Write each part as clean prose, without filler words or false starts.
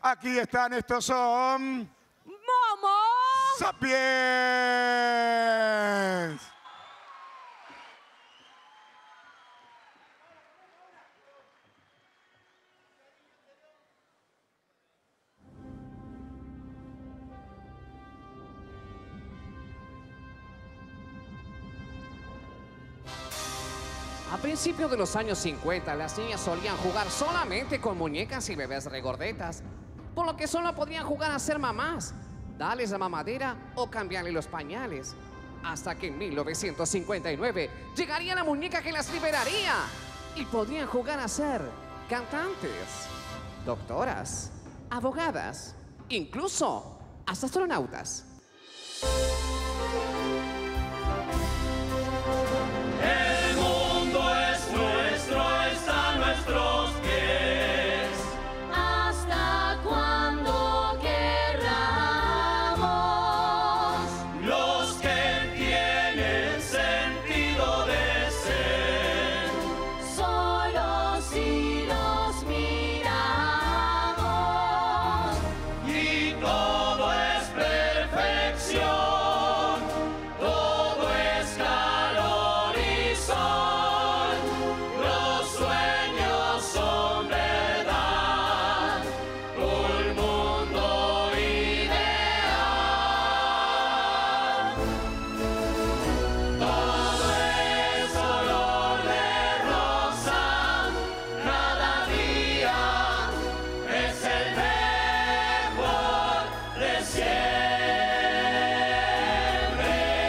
Aquí están, estos son... ¡Momo! ¡Sapiens! A principios de los años 50, las niñas solían jugar solamente con muñecas y bebés regordetas, por lo que solo podían jugar a ser mamás, darles la mamadera o cambiarle los pañales. Hasta que en 1959 llegaría la muñeca que las liberaría y podían jugar a ser cantantes, doctoras, abogadas, incluso hasta astronautas. El mundo es nuestro, está a nuestros pies. Hasta cuando querramos. Los que tienen sentido de ser, Solo si los miramos. y todo es perfección, todo es calor y sol. Los sueños son verdad, un mundo ideal. Todo es color de rosa, cada día es el mejor de siempre.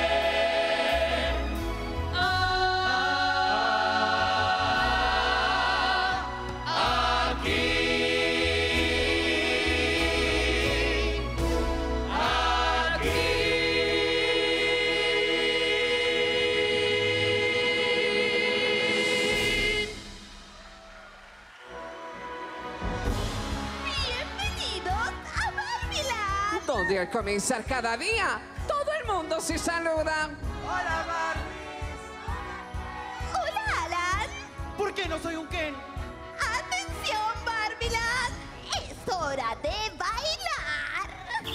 Bienvenidos a Barbieland. Donde al comenzar cada día, todo el mundo se saluda. ¡Hola, Barbies! Hola, Alan. ¿Por qué no soy un Ken? Atención, Barbieland. Es hora de bailar.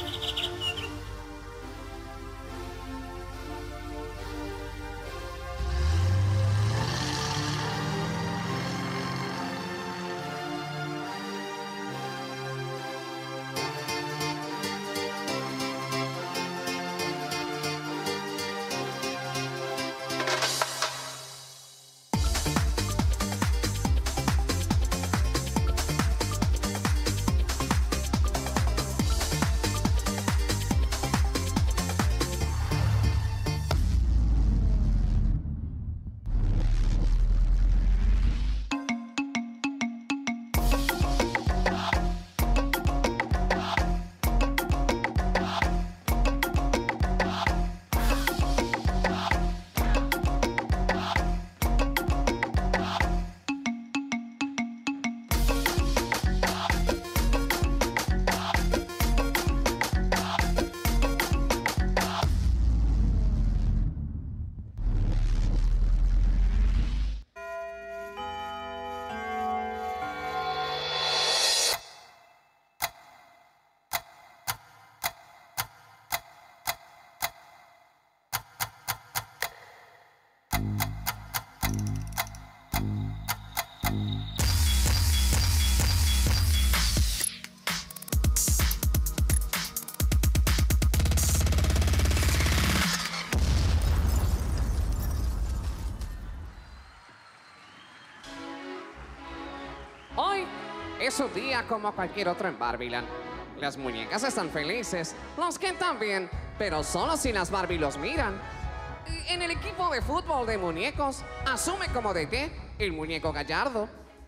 Hoy es un día como cualquier otro en Barbieland. Las muñecas están felices, los Ken también, pero solo si las Barbie los miran. En el equipo de fútbol de muñecos asume como DT el muñeco Gallardo.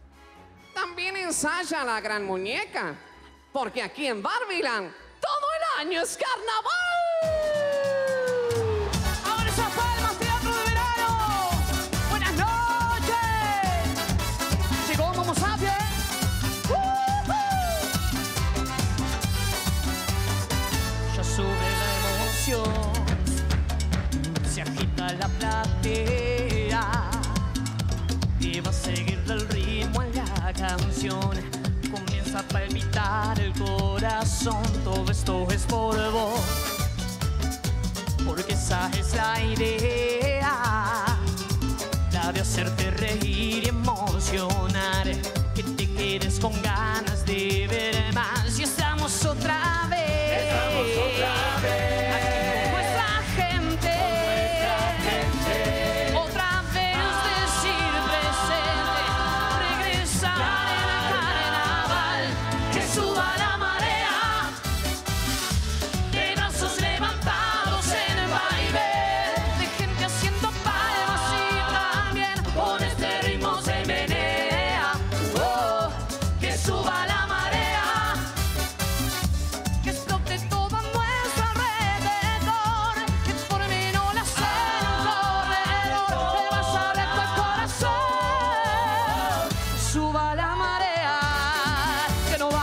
También ensaya la gran muñeca, porque aquí en Barbieland todo el año es carnaval. ¡Ahora esas palmas, teatro de verano! ¡Buenas noches! Llegó Momo Sapiens. Ya sube la emoción, se agita la platea y va a seguir el ritmo en la canción. Comienza a palpitar el corazón. esto es por vos, porque esa es la idea, la de hacerte reír y emocionar, que te quedes con ganas de ver más. Y estamos otra vez, aquí con nuestra gente, otra vez decir presente, regresar en el carnaval, que suba la marea, de brazos levantados en el baile, de gente haciendo palmas y también con este ritmo se menea. Oh, que suba la marea, que explote todo a nuestro alrededor, que forme olas en un corredor, que vas a abrir tu corazón. Suba la marea, que no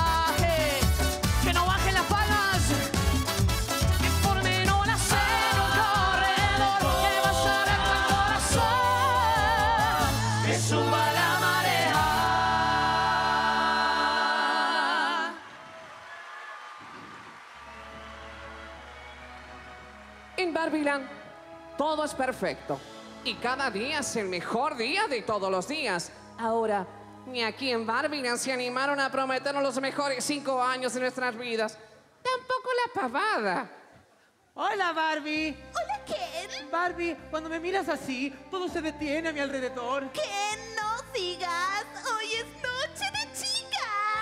bajen las palmas, que formen olas en un corredor, que vas a abrir tu corazón. Que suba la marea. En Barbieland todo es perfecto y cada día es el mejor día de todos los días. Ahora, ni aquí en Barbieland se animaron a prometernos los mejores 5 años de nuestras vidas. Tampoco la pavada. Hola, Barbie. Hola, Ken. Barbie, cuando me miras así, todo se detiene a mi alrededor. Ken, no sigas. Hoy es noche de chicas.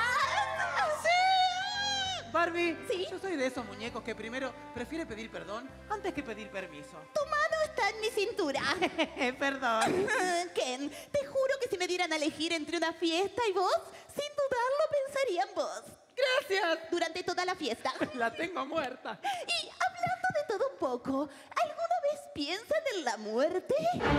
Barbie, ¿Sí? yo soy de esos muñecos que primero prefiere pedir perdón antes que pedir permiso. Tu mano está en mi cintura. Perdón. Ken, te juro que si me dieran a elegir entre una fiesta y vos, sin dudarlo pensaría en vos. Gracias. Durante toda la fiesta. La tengo muerta. Y hablando de todo un poco, ¿alguna vez piensan en la muerte?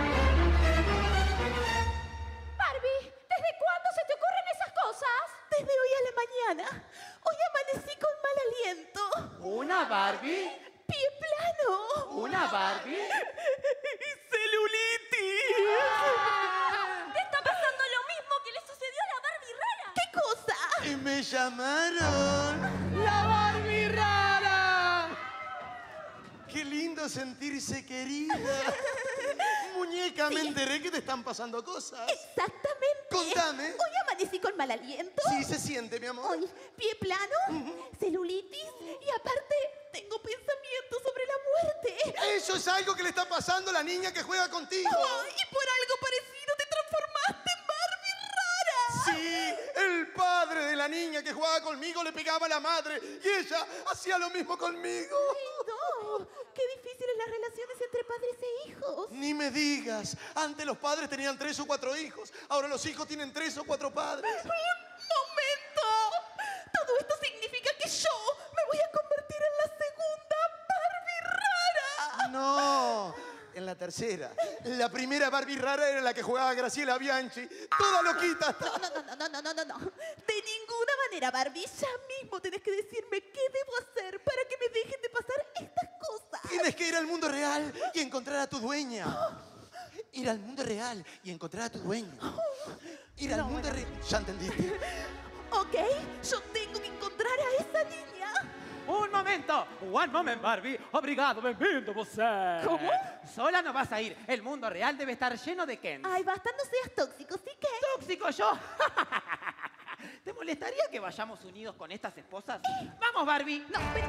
Barbie, ¿desde cuándo se te ocurren esas cosas? Desde hoy a la mañana. Hoy amanecí con mal aliento. ¿Una Barbie? Pie plano. ¿Una Barbie? Celulitis. Te está pasando lo mismo que le sucedió a la Barbie rara. ¿Qué cosa? Y me llamaron. ¡La Barbie rara! Qué lindo sentirse querida. Muñeca, me enteré que te están pasando cosas. Exactamente. Contame. Hoy amanecí con mal aliento. Sí, se siente, mi amor. Hoy, pie plano, celulitis y aparte tengo pensamientos sobre la muerte. Eso es algo que le está pasando a la niña que juega contigo. Oh, y por algo parecido te transformaste en Barbie rara. Sí, el padre de la niña que jugaba conmigo le pegaba a la madre y ella hacía lo mismo conmigo. Ay, no, qué difíciles las relaciones entre padres e hijos. Ni me digas, antes los padres tenían 3 o 4 hijos, ahora los hijos tienen 3 o 4 padres. ¡Un momento! Todo esto significa que yo me voy a convertir en la segunda Barbie rara. No, en la tercera. La primera Barbie rara era la que jugaba Graciela Bianchi, toda loquita hasta... No. De ninguna manera, Barbie. Ya mismo tenés que decirme qué debo hacer para que me dejen de pasar estas cosas. Tienes que ir al mundo real y encontrar a tu dueña. Ir al mundo real y encontrar a tu dueña. Ir al mundo real... ¿Ya entendiste? Ok, yo tengo que encontrar a esa niña. Un momento. One moment, Barbie. Obrigado, bem-vindo você. ¿Cómo? Sola no vas a ir. El mundo real debe estar lleno de Ken. Ay, basta, no seas tóxico, ¿sí que? ¿Tóxico yo? ¿Te molestaría que vayamos unidos con estas esposas? ¡Vamos, Barbie! No, pero...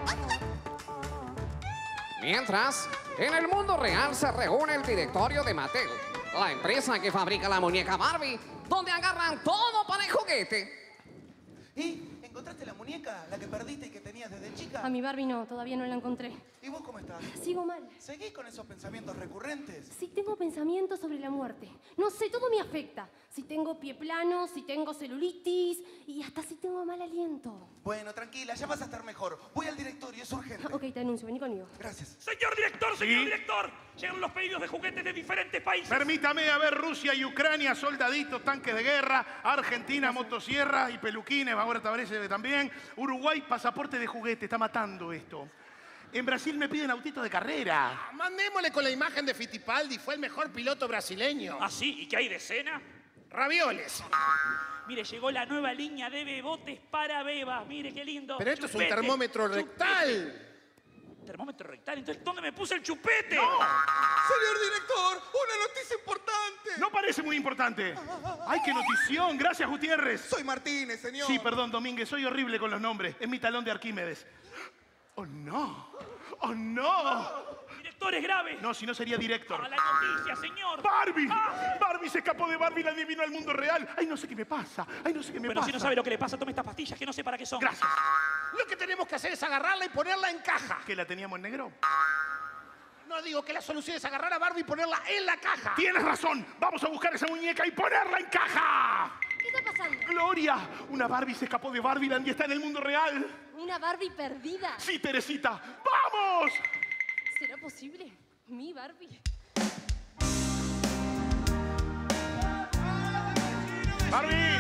Mientras, en el mundo real se reúne el directorio de Mattel, la empresa que fabrica la muñeca Barbie, donde agarran todo para el juguete. ¿Y encontraste la muñeca, la que perdiste y que tenías desde chica? A mi Barbie no, todavía no la encontré. ¿Y vos cómo estás? Sigo mal. ¿Seguís con esos pensamientos recurrentes? Sí tengo pensamientos sobre la muerte. No sé, todo me afecta. Si tengo pie plano, si tengo celulitis y hasta si tengo mal aliento. Bueno, tranquila, ya vas a estar mejor. Voy al directorio, es urgente. Ok, te anuncio, vení conmigo. Gracias. Señor director, llegan los pedidos de juguetes de diferentes países. Permítame, a ver, Rusia y Ucrania, soldaditos, tanques de guerra, Argentina, motosierras y peluquines, ahora parece también. Uruguay, pasaporte de juguete, está matando esto. En Brasil me piden autitos de carrera. Mandémosle con la imagen de Fittipaldi, fue el mejor piloto brasileño. ¿Ah, sí? ¿Y qué hay de cena? ravioles. Mire, llegó la nueva línea de bebotes para bebas. Mire, qué lindo. Pero esto es un Chupete, termómetro rectal. chupete. ¿Termómetro rectal? Entonces, ¿dónde me puse el chupete? Señor director, una noticia importante. No parece muy importante. ¡Ay, qué notición! Gracias, Gutiérrez. Soy Martínez, señor. Sí, perdón, Domínguez, soy horrible con los nombres. Es mi talón de Arquímedes. ¡Oh, no! ¡Oh, no! Director, es grave. No, si no sería director. A la noticia, señor. ¡Barbie! ¡Barbie se escapó de Barbiland y vino al mundo real! ¡Ay, no sé qué me pasa! ¡Ay, no sé qué me Pero pasa! si no sabe lo que le pasa, tome estas pastillas que no sé para qué son. Gracias. Lo que tenemos que hacer es agarrarla y ponerla en caja. ¿Que la teníamos en negro? No digo que la solución es agarrar a Barbie y ponerla en la caja. ¡Tienes razón! ¡Vamos a buscar esa muñeca y ponerla en caja! ¿Qué está pasando? ¡Gloria! Una Barbie se escapó de Barbiland y está en el mundo real. ¿Una Barbie perdida? ¡Sí, Teresita! ¡Vamos! ¿Será posible? Mi Barbie. ¡Barbie!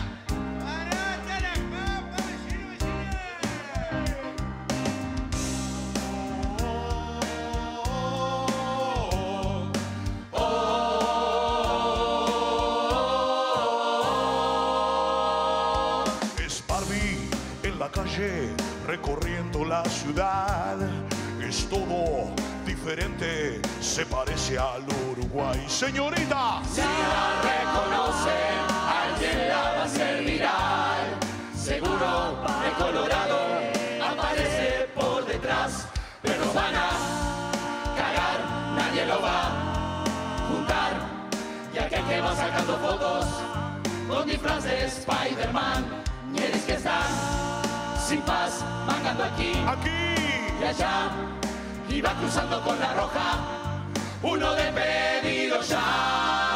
Es Barbie en la calle, recorriendo la ciudad. Es todo diferente, se parece al Uruguay. Señorita, Si la reconocen, alguien la va a hacer viral. Seguro el Colorado aparece por detrás, pero nos van a cagar, nadie lo va a juntar. Y aquel que va sacando fotos con disfraz de Spider-Man, y eres que están sin paz, mangando aquí y allá, y va cruzando con la roja, uno de pedido ya.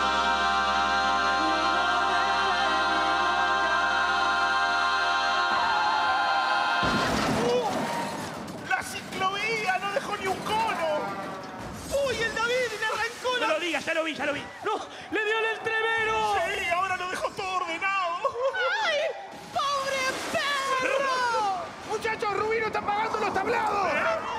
¡La ciclovía no dejó ni un cono! ¡Uy, el David le arrancó No lo digas, ya lo vi, ya lo vi. ¡No! ¡Le dio el entrevero! ¡Sí, ahora lo dejó todo ordenado! ¡Ay! ¡Pobre perro! Muchachos, Rubino está pagando los tablados.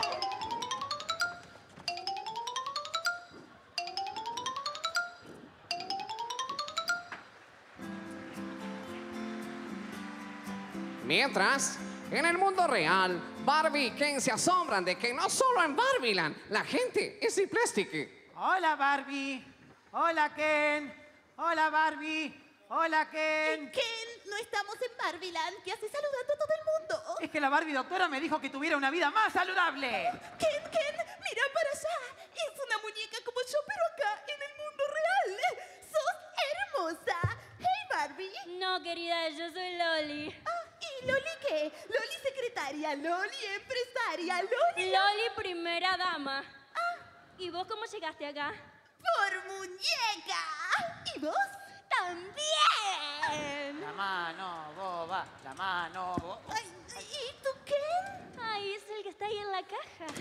Mientras, en el mundo real, Barbie y Ken se asombran de que no solo en Barbiland la gente es de plástico. Hola, Barbie. Hola, Ken. Hola, Barbie. Hola, Ken. Ken, no estamos en Barbiland. ¿Qué haces saludando a todo el mundo? Es que la Barbie doctora me dijo que tuviera una vida más saludable. Ken, mira para allá. Es una muñeca como yo, pero acá, en el mundo real. ¡Sos hermosa! ¡Hey, Barbie! No, querida, yo soy Loli. ¿Y Loli qué? Loli secretaria, Loli empresaria, Loli... Loli primera dama. ¿Y vos cómo llegaste acá? ¡Por muñeca! ¿Y vos? ¡También! La mano, boba. La mano, boba. Ay, ¿y tú qué? Ay, es el que está ahí en la caja.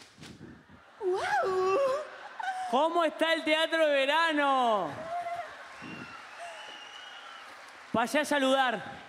¡Wow! ¿Cómo está el teatro de verano? Pasé a saludar.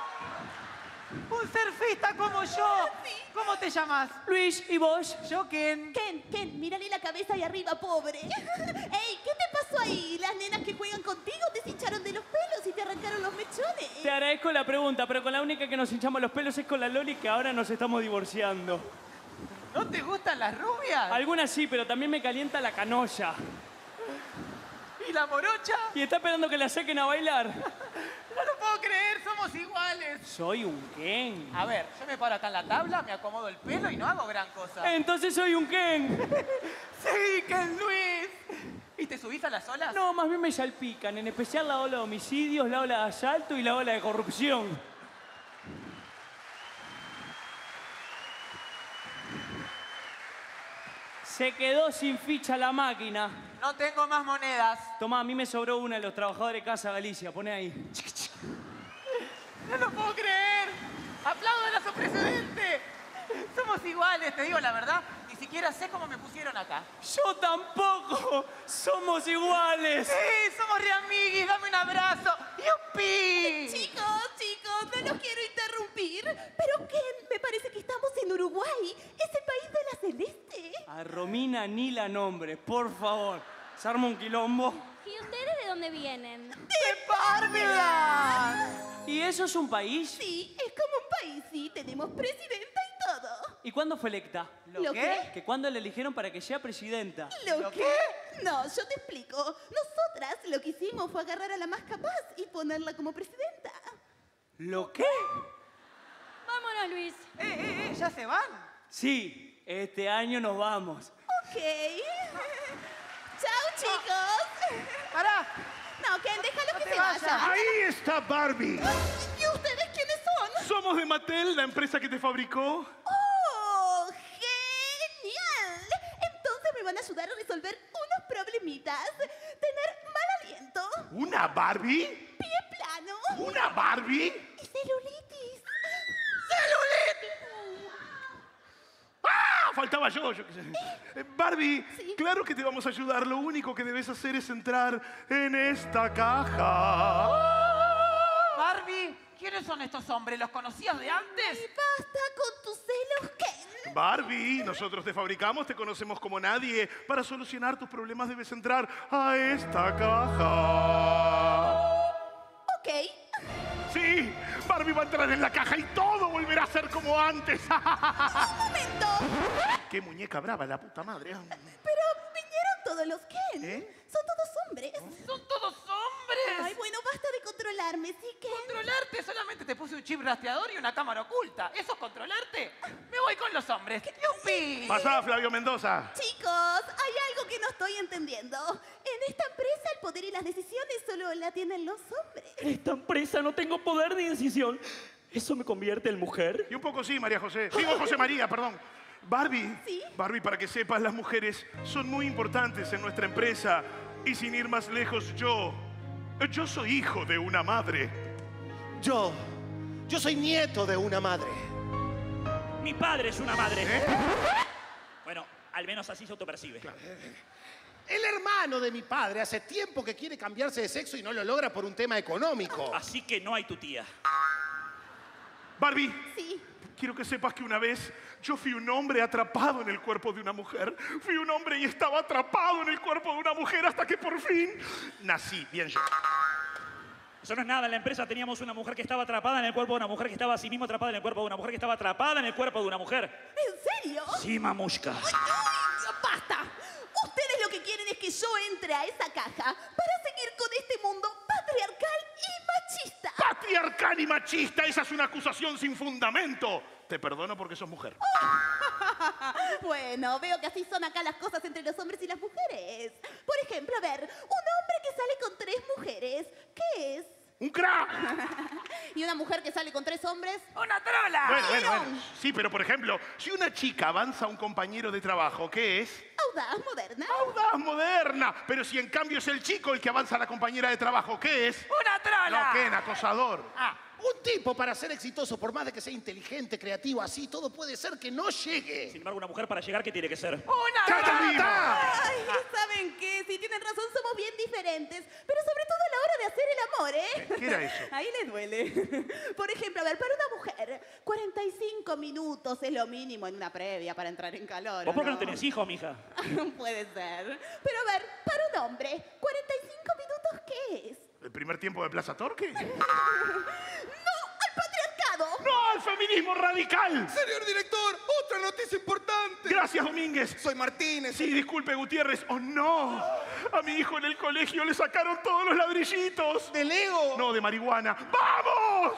Un surfista como yo. ¿Cómo te llamas? Luis, ¿y vos? Yo, Ken. Ken, mírale la cabeza ahí arriba, pobre. Ey, ¿qué te pasó ahí? Las nenas que juegan contigo te hincharon de los pelos y te arrancaron los mechones. Te agradezco la pregunta, pero con la única que nos hinchamos los pelos es con la Loli, que ahora nos estamos divorciando. ¿No te gustan las rubias? Algunas sí, pero también me calienta la canolla. ¿Y la morocha? Y está esperando que la saquen a bailar. No lo puedo creer, somos iguales. Soy un Ken. A ver, yo me paro acá en la tabla, me acomodo el pelo y no hago gran cosa. Entonces soy un Ken. Sí, Ken Luis. ¿Y te subís a las olas? No, más bien me salpican, en especial la ola de homicidios, la ola de asalto y la ola de corrupción. Se quedó sin ficha la máquina. No tengo más monedas. Tomá, a mí me sobró una de los trabajadores de Casa Galicia. Poné ahí. No lo puedo creer. ¡Aplaudan a su presidente! Somos iguales, te digo la verdad. Ni siquiera sé cómo me pusieron acá. Yo tampoco. Somos iguales. Sí, somos re amiguis. Dame un abrazo. ¡Yupi! Chicos, no los quiero interrumpir, pero Ken, me parece que estamos en Uruguay. Es el país de la celeste. A Romina ni la nombre, por favor. Se arma un quilombo. ¿Y ustedes de dónde vienen? ¡De Barbieland! ¿Y eso es un país? Sí, es como un país, sí. Tenemos presidenta y todo. ¿Y cuándo fue electa? ¿Lo qué? ¿Que cuándo la eligieron para que sea presidenta? ¿Lo qué? No, yo te explico. Nosotras lo que hicimos fue agarrar a la más capaz y ponerla como presidenta. ¿Lo qué? Vámonos, Luis. ¿Ya se van? Sí, este año nos vamos. Ok. Chao, chicos. ¡Pará! No, Ken, déjalo que te se vayas. vaya. Ahí está Barbie. ¿Y ustedes quiénes son? Somos de Mattel, la empresa que te fabricó. ¡Oh, genial! Entonces me van a ayudar a resolver unos problemitas. Tener mal aliento, ¿Una Barbie? pie plano ¿Una Barbie? y celulitis. ¡Ah! Faltaba yo qué sé. Barbie, claro que te vamos a ayudar. Lo único que debes hacer es entrar en esta caja. Barbie, ¿quiénes son estos hombres? ¿Los conocías de antes? Y basta con tus celos, Ken. Barbie, nosotros te fabricamos, te conocemos como nadie. Para solucionar tus problemas debes entrar a esta caja. Ok. Sí, Barbie va a entrar en la caja y todo volverá a ser como antes. ¡Un momento! ¡Qué muñeca brava, la puta madre! Pero vinieron todos los Ken. ¿Eh? Son todos hombres. ¡Son todos hombres! Ay, bueno, basta de controlarme, ¿sí, Ken? ¿Controlarte? Solamente te puse un chip rastreador y una cámara oculta. ¿Eso es controlarte? Me voy con los hombres. ¡Yupi! Pasá, Flavio Mendoza. Chicos, hay algo que no estoy entendiendo. En esta empresa el poder y las decisiones solo la tienen los hombres. En esta empresa no tengo poder ni decisión. ¿Eso me convierte en mujer? Y un poco sí, María José. Digo, José María, perdón. Barbie, ¿Sí? Barbie, para que sepas, las mujeres son muy importantes en nuestra empresa. Y sin ir más lejos, yo soy hijo de una madre. Yo soy nieto de una madre. Mi padre es una madre. ¿Eh? Bueno, al menos así se autopercibe. El hermano de mi padre hace tiempo que quiere cambiarse de sexo y no lo logra por un tema económico. Así que no hay tu tía. Barbie, Sí. quiero que sepas que una vez yo fui un hombre atrapado en el cuerpo de una mujer. Fui un hombre y estaba atrapado en el cuerpo de una mujer hasta que por fin nací. Bien yo. Eso no es nada. En la empresa teníamos una mujer que estaba atrapada en el cuerpo de una mujer que estaba así mismo atrapada en el cuerpo de una mujer que estaba atrapada en el cuerpo de una mujer. ¿En serio? Sí, mamushka. ¡Ay, basta! Ustedes lo que quieren es que yo entre a esa caja para seguir con este mundo patriarcal y machista. Patriarcal y machista, esa es una acusación sin fundamento. Te perdono porque sos mujer. Bueno, veo que así son acá las cosas entre los hombres y las mujeres. Por ejemplo, a ver, un hombre que sale con 3 mujeres, ¿qué es? ¡Un crack! ¿Y una mujer que sale con 3 hombres? ¡Una trola! Bueno. Sí, pero por ejemplo, si una chica avanza a un compañero de trabajo, ¿qué es? Audaz, moderna. Audaz, moderna. Pero si en cambio es el chico el que avanza a la compañera de trabajo, ¿qué es? ¡Una trola! No, ¿qué? Acosador. Un tipo para ser exitoso, por más de que sea inteligente, creativo, así, todo puede ser que no llegue. Sin embargo, una mujer para llegar, ¿qué tiene que ser? ¡Una ¡Cata! Ay, ¿saben qué? Sí, tienen razón, somos bien diferentes. Pero sobre todo a la hora de hacer el amor, ¿eh? ¿Qué era eso? Ahí les duele. Por ejemplo, a ver, para una mujer, 45 minutos es lo mínimo en una previa para entrar en calor. ¿Vos por qué no ¿no? tenés hijos, mija? Puede ser. Pero a ver, para un hombre, 45 minutos, ¿qué es? ¿El primer tiempo de Plaza Torque? ¡No! ¡Al patriarcado! ¡No, al feminismo radical! Señor director, otra noticia importante. Gracias, Domínguez. Soy Martínez. Sí, disculpe, Gutiérrez. ¡Oh, no! A mi hijo en el colegio le sacaron todos los ladrillitos. ¿De Lego? No, de marihuana. ¡Vamos!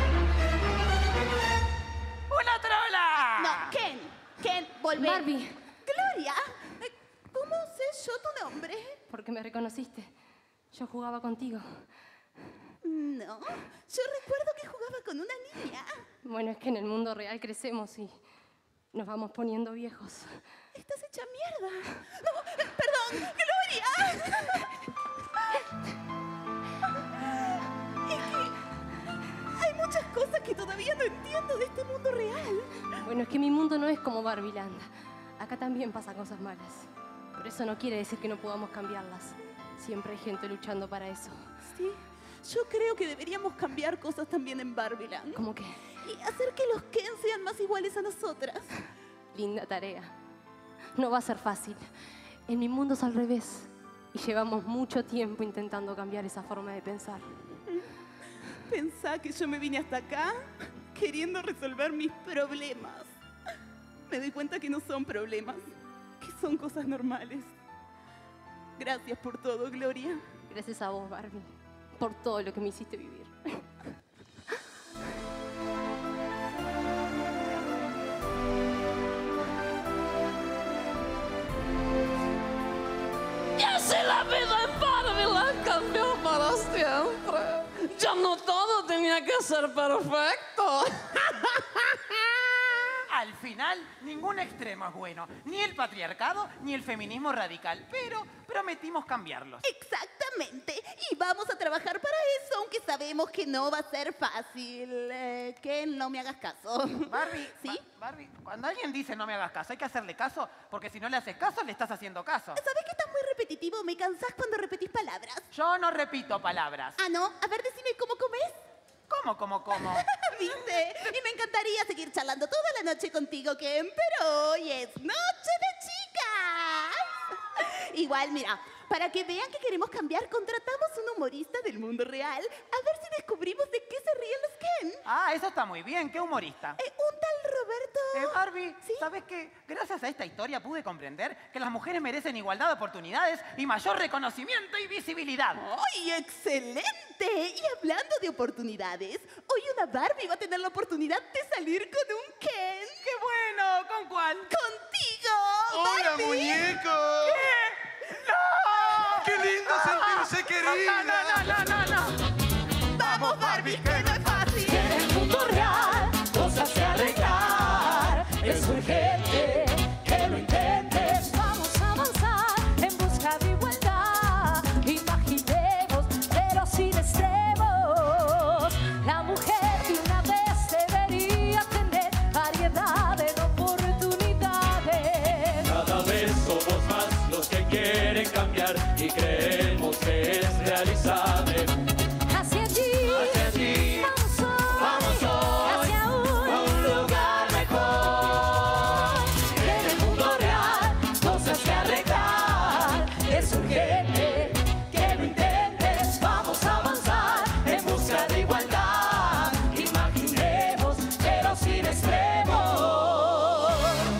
¡Una trola! No, Ken, volvé. Barbie, Gloria, ¿cómo sé yo tu nombre? porque me reconociste. Yo jugaba contigo. No, yo recuerdo que jugaba con una niña. Bueno, es que en el mundo real crecemos y nos vamos poniendo viejos. Estás hecha mierda. No, perdón, Gloria. Es que hay muchas cosas que todavía no entiendo de este mundo real. Bueno, es que mi mundo no es como Barbieland. Acá también pasan cosas malas. Pero eso no quiere decir que no podamos cambiarlas. Siempre hay gente luchando para eso. Sí, yo creo que deberíamos cambiar cosas también en Barbieland. ¿Cómo qué? Y hacer que los Ken sean más iguales a nosotras. Linda tarea. No va a ser fácil. En mi mundo es al revés. Y llevamos mucho tiempo intentando cambiar esa forma de pensar. Pensá que yo me vine hasta acá queriendo resolver mis problemas. Me doy cuenta que no son problemas, que son cosas normales. Gracias por todo, Gloria. Gracias a vos, Barbie, por todo lo que me hiciste vivir. Y así la vida en Barbie la cambió para siempre. Ya no todo tenía que ser perfecto. Al final, ningún extremo es bueno. Ni el patriarcado, ni el feminismo radical. Pero prometimos cambiarlos. Exactamente. Y vamos a trabajar para eso, aunque sabemos que no va a ser fácil. Que no me hagas caso. Barbie, ¿sí? Barbie, cuando alguien dice no me hagas caso, hay que hacerle caso, porque si no le haces caso, le estás haciendo caso. ¿Sabes que estás muy repetitivo? Me cansás cuando repetís palabras. Yo no repito palabras. Ah, ¿no? A ver, decime cómo comes. ¿Cómo? ¿Viste? Y me encantaría seguir charlando toda la noche contigo, Ken, pero hoy es noche de chicas. Igual, mira, para que vean que queremos cambiar, contratamos un humorista del mundo real. A ver si descubrimos de qué se ríen los Ken. Ah, eso está muy bien. ¿Qué humorista? Un tal Roberto... Barbie, ¿sabes qué? Gracias a esta historia pude comprender que las mujeres merecen igualdad de oportunidades y mayor reconocimiento y visibilidad. ¡Ay, excelente! Y hablando de oportunidades, hoy una Barbie va a tener la oportunidad de salir con un Ken. ¡Qué bueno! ¿Con cuál? ¡Contigo, ¡Hola, Barbie! muñeco! ¿Qué? ¡No! ¡Qué lindo sentirse querida! No. ¡Vamos, Barbie, que no es fácil! En el mundo real, cosas que arreglar. Es urgente que lo intentes. Vamos a avanzar en busca de igualdad. Imaginemos, pero sin extremos. La mujer de una vez debería tener variedad de oportunidades. Cada vez somos más los que quieren cambiar y creemos que es realizable. Hacia allí, vamos hoy, hacia un lugar mejor. En el mundo real, cosas que arreglar. Es urgente que lo intentes. Vamos a avanzar en busca de igualdad. Imaginemos, pero sin extremos.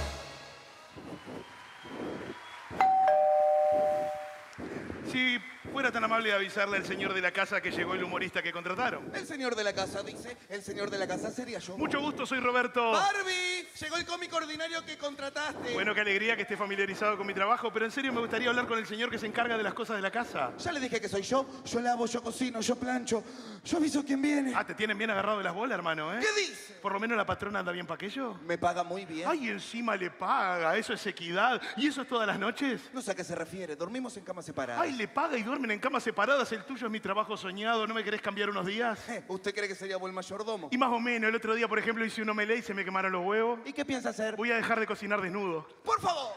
Si fuera tan amable de avisarle al señor de la casa que llegó el humorista que contrataron. El señor de la casa dice, el señor de la casa sería yo. Mucho gusto, soy Roberto. ¡Barbie! Llegó el cómico ordinario que contrataste. Bueno, qué alegría que esté familiarizado con mi trabajo, pero en serio me gustaría hablar con el señor que se encarga de las cosas de la casa. Ya le dije que soy yo. Yo lavo, yo cocino, yo plancho. Yo aviso quién viene. Ah, te tienen bien agarrado de las bolas, hermano, ¿eh? ¿Qué dice? Por lo menos la patrona anda bien pa' aquello. Me paga muy bien. Ay, encima le paga, eso es equidad. ¿Y eso es todas las noches? No sé a qué se refiere. Dormimos en camas separadas. Ay, le paga y duermen en camas separadas. El tuyo es mi trabajo soñado. ¿No me querés cambiar unos días? ¿Usted cree que sería buen mayordomo? Y más o menos. El otro día, por ejemplo, hice un omelette y se me quemaron los huevos. ¿Y qué piensa hacer? Voy a dejar de cocinar desnudo. ¡Por favor!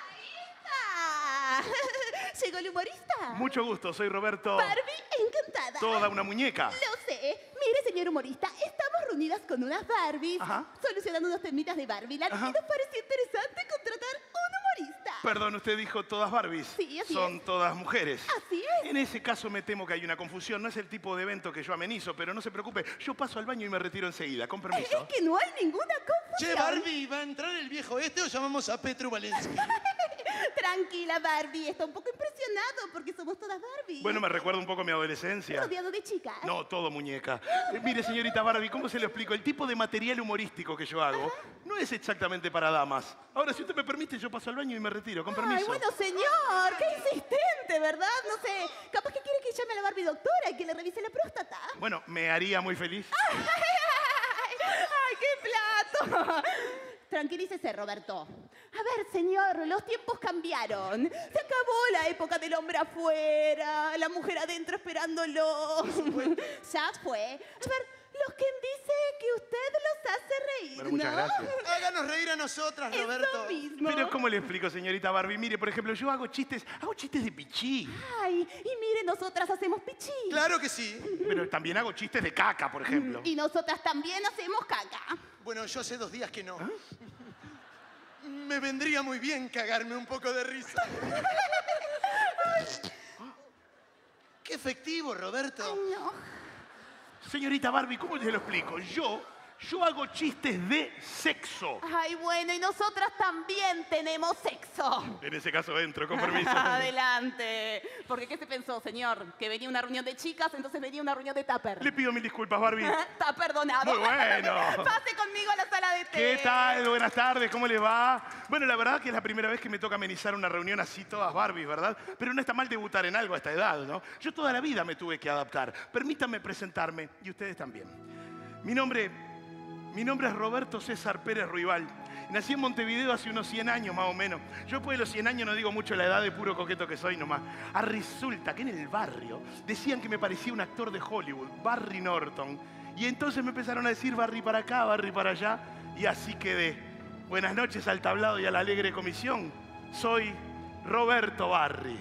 ¡Ah! ¿Llegó el humorista? Mucho gusto, soy Roberto. Barbie, encantada. Toda una muñeca. Lo sé. Mire, señor humorista, estamos reunidas con unas Barbies, Ajá. solucionando unos temitas de Barbieland, Ajá. y nos pareció interesante contratar un humorista. Perdón, usted dijo todas Barbies. Sí, así Son es. todas mujeres. Así es. En ese caso me temo que hay una confusión. No es el tipo de evento que yo amenizo, pero no se preocupe. Yo paso al baño y me retiro enseguida. Con permiso. Es que no hay ninguna confusión. Che, Barbie, ¿va a entrar el viejo este o llamamos a Petru Valensky? Tranquila, Barbie. Está un poco impresionado porque somos todas Barbie. Bueno, me recuerda un poco a mi adolescencia. Rodeado de chicas. No, todo muñeca. Mire, señorita Barbie, ¿cómo se lo explico? El tipo de material humorístico que yo hago no es exactamente para damas. Ahora, si usted me permite, yo paso al baño y me retiro. Con permiso. Ay, bueno, señor, qué insistente, ¿verdad? No sé, capaz que quiere que llame a la Barbie doctora y que le revise la próstata. Bueno, me haría muy feliz. ¡Ay, qué plato! Tranquilícese, Roberto. A ver, señor, los tiempos cambiaron. Se acabó la época del hombre afuera, la mujer adentro esperándolo. Ya fue. A ver, los que dice que usted los hace reír, Bueno, muchas ¿no? gracias. Háganos reír a nosotras, Roberto. Eso mismo. Pero, ¿cómo le explico, señorita Barbie? Mire, por ejemplo, yo hago chistes de pichí. Ay, y mire, nosotras hacemos pichí. Claro que sí. Pero también hago chistes de caca, por ejemplo. Y nosotras también hacemos caca. Bueno, yo hace 2 días que no. Me vendría muy bien cagarme un poco de risa. qué efectivo, Roberto. Ay, no. Señorita Barbie, ¿cómo te lo explico? Yo hago chistes de sexo. Ay, bueno, y nosotras también tenemos sexo. En ese caso entro, con permiso. Adelante. Porque ¿qué se pensó, señor? Que venía una reunión de chicas, entonces venía una reunión de tupper. Le pido mil disculpas, Barbie. Está perdonado. Muy bueno. Pase conmigo a la sala de té. ¿Qué tal? Buenas tardes, ¿cómo le va? Bueno, la verdad que es la primera vez que me toca amenizar una reunión así todas Barbies, ¿verdad? Pero no está mal debutar en algo a esta edad, ¿no? Yo toda la vida me tuve que adaptar. Permítanme presentarme, y ustedes también. Mi nombre es Roberto César Pérez Ruibal. Nací en Montevideo hace unos 100 años más o menos. Yo después de los 100 años no digo mucho la edad de puro coqueto que soy nomás. Resulta que en el barrio decían que me parecía un actor de Hollywood, Barry Norton. Y entonces me empezaron a decir Barry para acá, Barry para allá. Y así quedé. Buenas noches al tablado y a la alegre comisión. Soy Roberto Barry.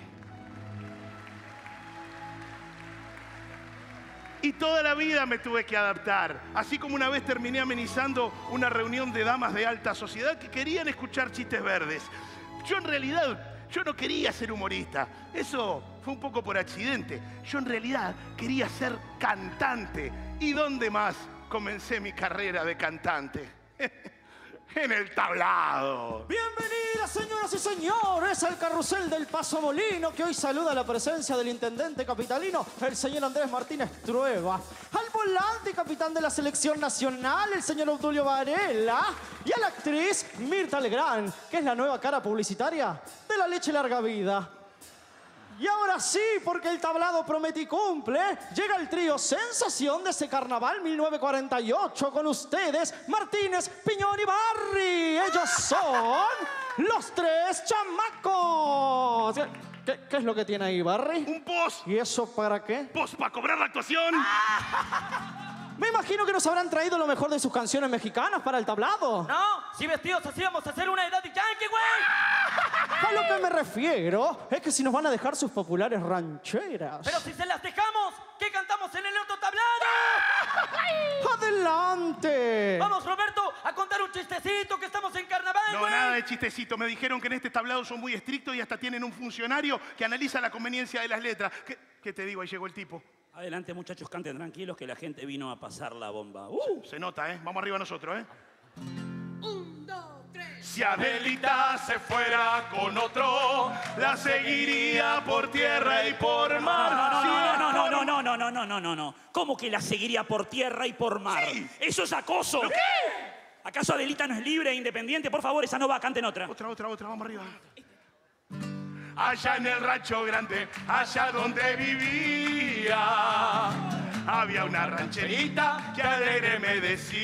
Y toda la vida me tuve que adaptar. Así como una vez terminé amenizando una reunión de damas de alta sociedad que querían escuchar chistes verdes. Yo en realidad, yo no quería ser humorista. Eso fue un poco por accidente. Yo en realidad quería ser cantante. ¿Y dónde más comencé mi carrera de cantante? En el tablado. Bienvenidas, señoras y señores, al carrusel del Paso Molino, que hoy saluda la presencia del intendente capitalino, el señor Andrés Martínez Trueba, al volante capitán de la selección nacional, el señor Obdulio Varela, y a la actriz Mirta Legrand, que es la nueva cara publicitaria de la leche larga vida. Y ahora sí, porque el tablado promete y cumple, llega el trío sensación de ese carnaval 1948 con ustedes, Martínez, Piñón y Barry. Ellos son los Tres Chamacos. ¿Qué es lo que tiene ahí, Barry? Un post. ¿Y eso para qué? Post para cobrar la actuación. Me imagino que nos habrán traído lo mejor de sus canciones mexicanas para el tablado. No, si vestidos así vamos a hacer una de Daddy Yankee, güey. A lo que me refiero es que si nos van a dejar sus populares rancheras. Pero si se las dejamos, ¿qué cantamos en el otro tablado? ¡Adelante! Vamos, Roberto, a contar un chistecito que estamos en carnaval, No, güey. nada de chistecito. Me dijeron que en este tablado son muy estrictos y hasta tienen un funcionario que analiza la conveniencia de las letras. ¿Qué te digo? Ahí llegó el tipo. Adelante, muchachos, canten tranquilos que la gente vino a pasar la bomba. Se nota, ¿eh? Vamos arriba nosotros, ¿eh? 1, 2, 3. Si Adelita se fuera con otro, la seguiría por tierra y por mar. No. ¿Cómo que la seguiría por tierra y por mar? Sí. ¡Eso es acoso! ¿Pero qué? ¿Acaso Adelita no es libre e independiente? Por favor, esa no va, canten otra. Otra. Vamos arriba. Allá en el rancho grande, allá donde vivía, había una rancherita que alegre me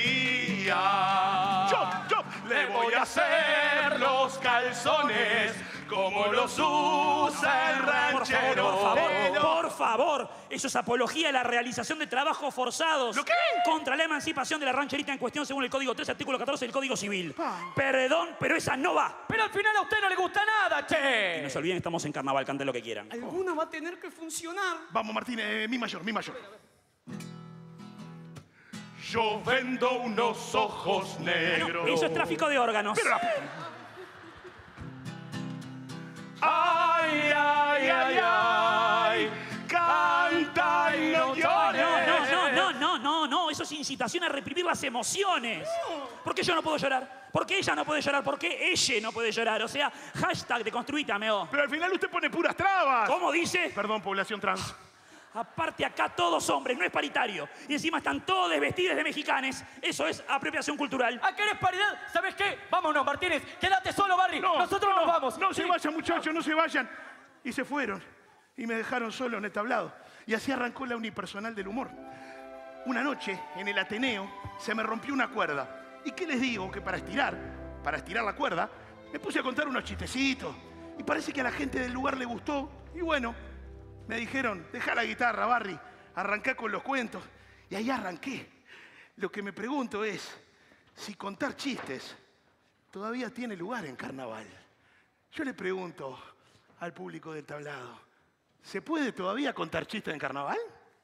decía: yo le voy a hacer los calzones como los usa el ranchero. Por favor, eso es apología de la realización de trabajos forzados. ¿Lo qué? Contra la emancipación de la rancherita en cuestión según el Código 3, artículo 14 del Código Civil. Perdón, pero esa no va. Pero al final a usted no le gusta nada, che. Y no se olviden, estamos en carnaval, canten lo que quieran. Alguna va a tener que funcionar. Vamos, Martín, mi mayor. Yo vendo unos ojos negros. Eso es tráfico de órganos. Pero Ay, ay, ay, ay, canta y no llores. No, eso es incitación a reprimir las emociones. ¿Por qué yo no puedo llorar? ¿Por qué ella no puede llorar? ¿Por qué ella no puede llorar? O sea, hashtag deconstruite, ameo. Pero al final usted pone puras trabas. ¿Cómo dice? Perdón, población trans. Aparte acá todos hombres, no es paritario. Y encima están todos desvestidos de mexicanes. Eso es apropiación cultural. ¿A qué eres paridad? ¿Sabes qué? Vámonos, Martínez. Quédate solo, Barry. Nosotros nos vamos. No se vayan, muchachos, no se vayan. Y se fueron. Y me dejaron solo en el tablado. Y así arrancó la unipersonal del humor. Una noche, en el Ateneo, se me rompió una cuerda. ¿Y qué les digo? Que para estirar la cuerda, me puse a contar unos chistecitos. Y parece que a la gente del lugar le gustó. Y bueno, me dijeron, deja la guitarra, Barry, arrancá con los cuentos. Y ahí arranqué. Lo que me pregunto es si contar chistes todavía tiene lugar en carnaval. Yo le pregunto al público del tablado, ¿se puede todavía contar chistes en carnaval?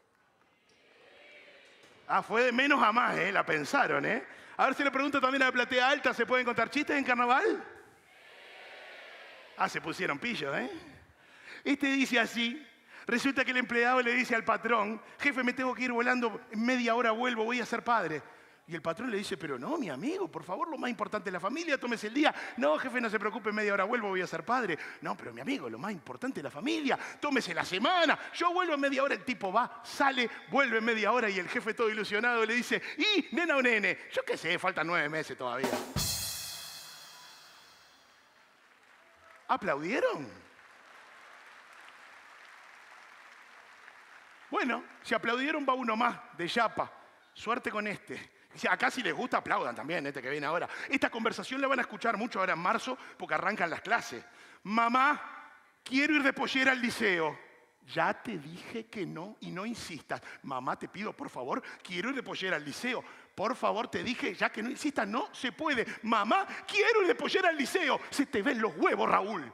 Ah, fue de menos a más, la pensaron, A ver si le pregunto también a la platea alta, ¿se pueden contar chistes en carnaval? Ah, se pusieron pillos, Este dice así: Resulta que el empleado le dice al patrón, jefe, me tengo que ir volando, en media hora vuelvo, voy a ser padre. Y el patrón le dice, pero no, mi amigo, por favor, lo más importante es la familia, tómese el día. No, jefe, no se preocupe, en media hora vuelvo, voy a ser padre. No, pero mi amigo, lo más importante es la familia, tómese la semana. Yo vuelvo en media hora, el tipo va, sale, vuelve en media hora y el jefe todo ilusionado le dice, ¿y nena o nene? Yo qué sé, faltan 9 meses todavía. ¿Aplaudieron? Bueno, si aplaudieron va uno más, de Yapa. Suerte con este. Acá si les gusta aplaudan también, este que viene ahora. Esta conversación la van a escuchar mucho ahora en marzo porque arrancan las clases. Mamá, quiero ir de pollera al liceo. Ya te dije que no y no insistas. Mamá, te pido por favor, quiero ir de pollera al liceo. Por favor, te dije, ya que no insistas, no se puede. Mamá, quiero ir de pollera al liceo. Se te ven los huevos, Raúl.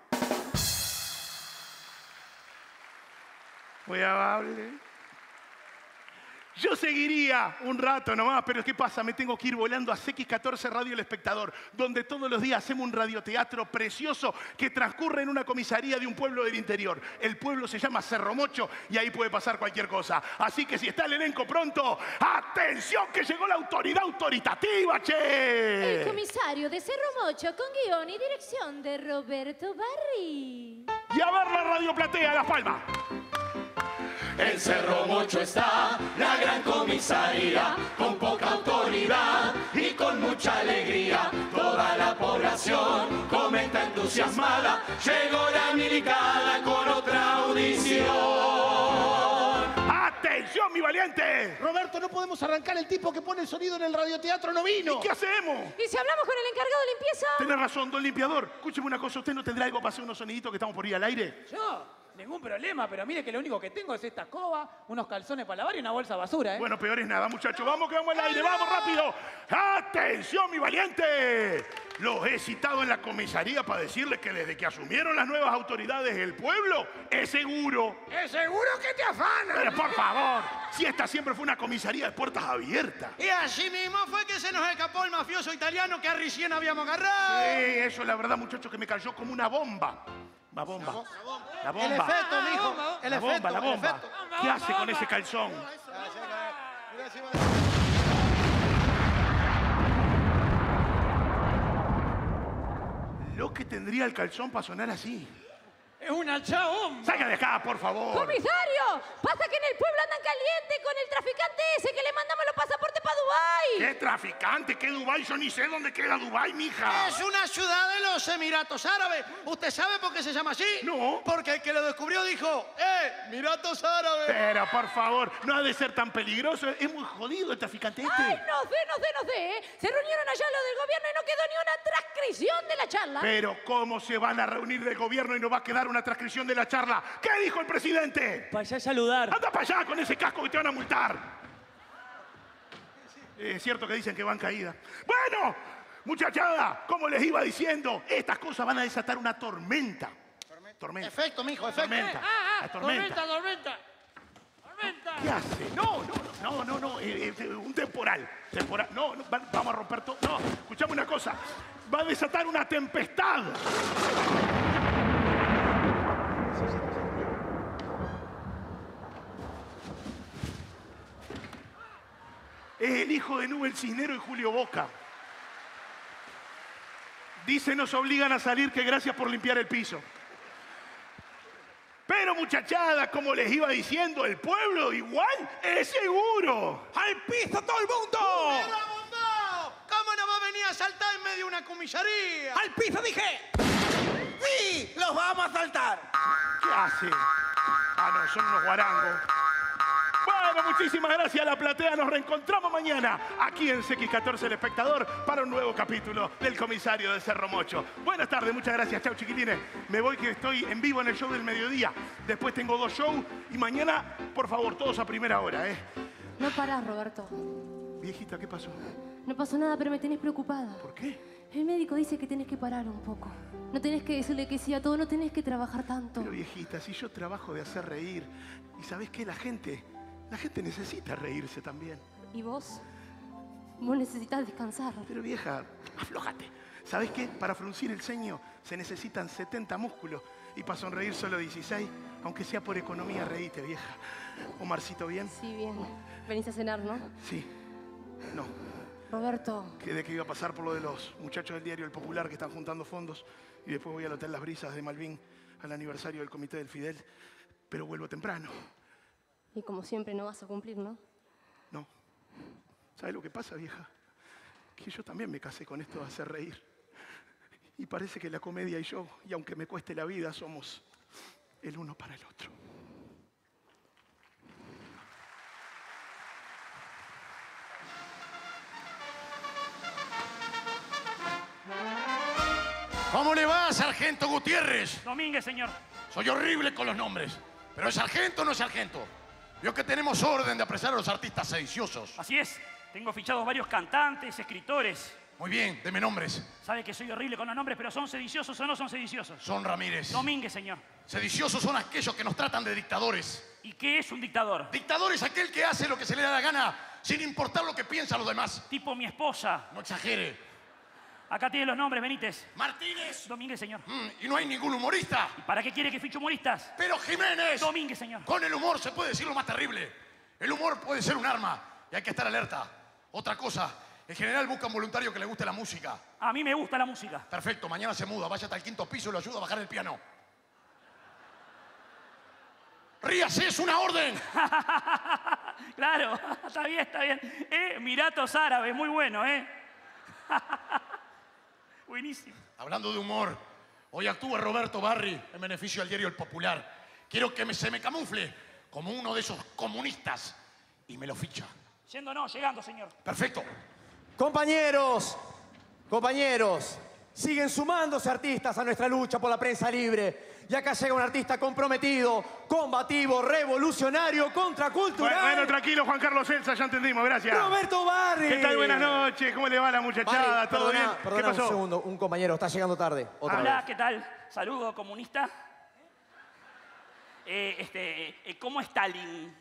Muy amable. Yo seguiría un rato nomás, pero ¿qué pasa? Me tengo que ir volando a CX14 Radio El Espectador, donde todos los días hacemos un radioteatro precioso que transcurre en una comisaría de un pueblo del interior. El pueblo se llama Cerro Mocho y ahí puede pasar cualquier cosa. Así que si está el elenco pronto, ¡atención que llegó la autoridad autoritativa, che! El comisario de Cerro Mocho con guión y dirección de Roberto Barri. Y a ver la radioplatea, Las Palmas. En Cerro Mocho está la gran comisaría, con poca autoridad y con mucha alegría. Toda la población comenta entusiasmada, llegó la milicada con otra audición. ¡Atención, mi valiente! Roberto, no podemos arrancar, el tipo que pone el sonido en el radioteatro no vino. ¿Y qué hacemos? ¿Y si hablamos con el encargado de limpieza? Tenés razón, don limpiador. Escúcheme una cosa, ¿usted no tendrá algo para hacer unos soniditos que estamos por ir al aire? Yo, ningún problema, pero mire que lo único que tengo es esta escoba, unos calzones para lavar y una bolsa de basura, ¿eh? Bueno, peor es nada, muchachos. Vamos que vamos al aire, vamos rápido. ¡Atención, mi valiente! Los he citado en la comisaría para decirles que desde que asumieron las nuevas autoridades el pueblo, es seguro. ¡Es seguro que te afanan! Pero por favor, si esta siempre fue una comisaría de puertas abiertas. Y así mismo fue que se nos escapó el mafioso italiano que recién habíamos agarrado. Sí, eso la verdad, muchachos, que me cayó como una bomba. La bomba. La bomba. El efecto, mijo. El efecto, la bomba. el efecto. ¿Qué hace con ese calzón? Lo que tendría el calzón para sonar así. ¡Es una chaomba! ¡Salga de acá, por favor! ¡Comisario! Pasa que en el pueblo andan caliente con el traficante ese que le mandamos los pasaportes para Dubái. ¿Qué traficante? ¿Qué Dubái? Yo ni sé dónde queda Dubái, mija. Es una ciudad de los Emiratos Árabes. ¿Usted sabe por qué se llama así? No. Porque el que lo descubrió dijo, Emiratos Árabes. Pero, por favor, no ha de ser tan peligroso. Es muy jodido el traficante este. Ay, no sé, ¿eh? Se reunieron allá los del gobierno y no quedó ni una transcripción de la charla. Pero, ¿cómo se van a reunir del gobierno y no va a quedar una transcripción de la charla? ¿Qué dijo el presidente? Para allá a saludar. Anda para allá con ese casco que te van a multar. Es cierto que dicen que van caídas. Bueno, muchachada, como les iba diciendo, estas cosas van a desatar una tormenta. Tormenta. Efecto, mijo, efecto. Tormenta. La tormenta. Tormenta. ¿Qué hace? No. Un temporal. No, vamos a romper todo. No, escuchame una cosa. Va a desatar una tempestad. Es el hijo de Nubel Cisnero y Julio Boca. Dice, nos obligan a salir, que gracias por limpiar el piso. Pero muchachada, como les iba diciendo, el pueblo igual es seguro. ¡Al piso todo el mundo! ¿Cómo no va a venir a saltar en medio de una comisaría? ¡Al piso dije! ¡Sí! ¡Los vamos a saltar! ¿Qué hace? Ah, no, son unos guarangos. Bueno, muchísimas gracias a la platea. Nos reencontramos mañana aquí en CX14 El Espectador para un nuevo capítulo del comisario de Cerro Mocho. Buenas tardes, muchas gracias. Chau, chiquilines. Me voy que estoy en vivo en el show del mediodía. Después tengo 2 shows y mañana, por favor, todos a primera hora, ¿eh? No parás, Roberto. Viejita, ¿qué pasó? No pasó nada, pero me tenés preocupada. ¿Por qué? El médico dice que tenés que parar un poco. No tenés que decirle que sí a todo, no tenés que trabajar tanto. Pero viejita, si yo trabajo de hacer reír, y ¿sabés qué? La gente necesita reírse también. ¿Y vos? Vos necesitas descansar. Pero vieja, aflójate. ¿Sabés qué? Para fruncir el ceño se necesitan 70 músculos y para sonreír solo 16, aunque sea por economía, reíte, vieja. Omarcito, ¿bien? Sí, bien. Venís a cenar, ¿no? Sí. No. Roberto. Quedé que iba a pasar por lo de los muchachos del diario El Popular que están juntando fondos y después voy al Hotel Las Brisas de Malvin al aniversario del Comité del Fidel, pero vuelvo temprano. Y como siempre no vas a cumplir, ¿no? No. ¿Sabes lo que pasa, vieja? Que yo también me casé con esto de hacer reír. Y parece que la comedia y yo, y aunque me cueste la vida, somos el uno para el otro. ¿Cómo le va, sargento Gutiérrez? Domínguez, señor. Soy horrible con los nombres, pero ¿es sargento o no es sargento? Vio que tenemos orden de apresar a los artistas sediciosos. Así es. Tengo fichados varios cantantes, escritores. Muy bien, deme nombres. Sabe que soy horrible con los nombres, pero ¿son sediciosos o no son sediciosos? Son Ramírez. Domínguez, señor. Sediciosos son aquellos que nos tratan de dictadores. ¿Y qué es un dictador? Dictador es aquel que hace lo que se le da la gana, sin importar lo que piensan los demás. Tipo mi esposa. No exagere. Acá tiene los nombres, Benítez. Martínez. Domínguez, señor. ¿Y no hay ningún humorista? ¿Y para qué quiere que fiche humoristas? Pero Jiménez. Domínguez, señor. Con el humor se puede decir lo más terrible. El humor puede ser un arma y hay que estar alerta. Otra cosa, el general busca un voluntario que le guste la música. A mí me gusta la música. Perfecto, mañana se muda, vaya hasta el 5º piso y lo ayuda a bajar el piano. ¡Ríase, es una orden! Claro, está bien, está bien. Emiratos Árabes, muy bueno, Buenísimo. Hablando de humor, hoy actúa Roberto Barri en beneficio del diario El Popular. Quiero que se me camufle como uno de esos comunistas y me lo ficha. Yendo no, llegando, señor. Perfecto. Compañeros, siguen sumándose artistas a nuestra lucha por la prensa libre. Y acá llega un artista comprometido, combativo, revolucionario, contracultural. Bueno, tranquilo, Juan Carlos Elsa, ya entendimos, gracias. Roberto Barri. ¿Qué tal? Buenas noches, ¿cómo le va la muchachada? Barri, ¿Todo bien? perdona ¿Qué pasó? un segundo, un compañero está llegando tarde. Otra Hola, vez. ¿qué tal? Saludo, comunista. ¿Cómo es Stalin?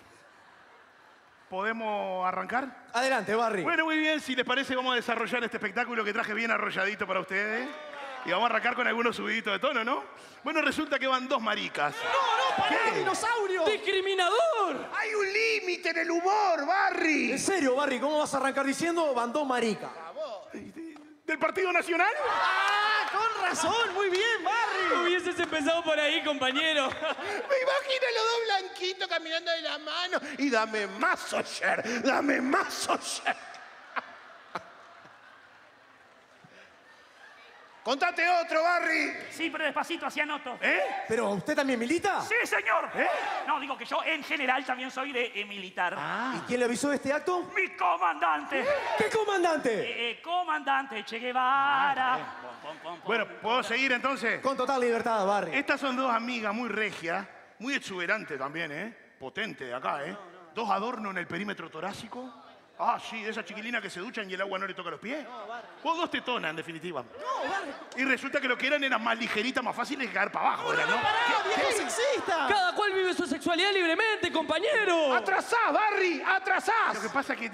¿Podemos arrancar? Adelante, Barri. Bueno, muy bien, si les parece vamos a desarrollar este espectáculo que traje bien arrolladito para ustedes. Y vamos a arrancar con algunos subiditos de tono, ¿no? Bueno, resulta que van dos maricas. ¡No, pará, dinosaurio! ¡Discriminador! Hay un límite en el humor, Barry. ¿En serio, Barri? ¿Cómo vas a arrancar diciendo bandó marica? ¿Del Partido Nacional? ¡Ah, con razón! Muy bien, Barry. Hubieses empezado por ahí, compañero. Me imagino los dos blanquitos caminando de la mano. Y dame más, Socher, dame más, Socher. Contate otro, Barry. Sí, pero despacito, así anoto. ¿Pero usted también milita? Sí, señor. No, digo que yo en general también soy de militar. ¿Y quién le avisó de este acto? ¡Mi comandante! ¿Qué comandante? Comandante Che Guevara. Bueno, ¿puedo seguir entonces? Con total libertad, Barri. Estas son dos amigas muy regias, muy exuberantes también, Potente de acá, Dos adornos en el perímetro torácico. Ah, sí, de esas chiquilinas que se duchan y el agua no le toca los pies. O dos tetonas, en definitiva. No, Barry. Y resulta que lo que eran más ligeritas, más fáciles de caer para abajo, ¿no? ¡Pará, viejo sexista! Cada cual vive su sexualidad libremente, compañero. ¡Atrasás, Barry! ¡Atrasás! Lo que pasa es que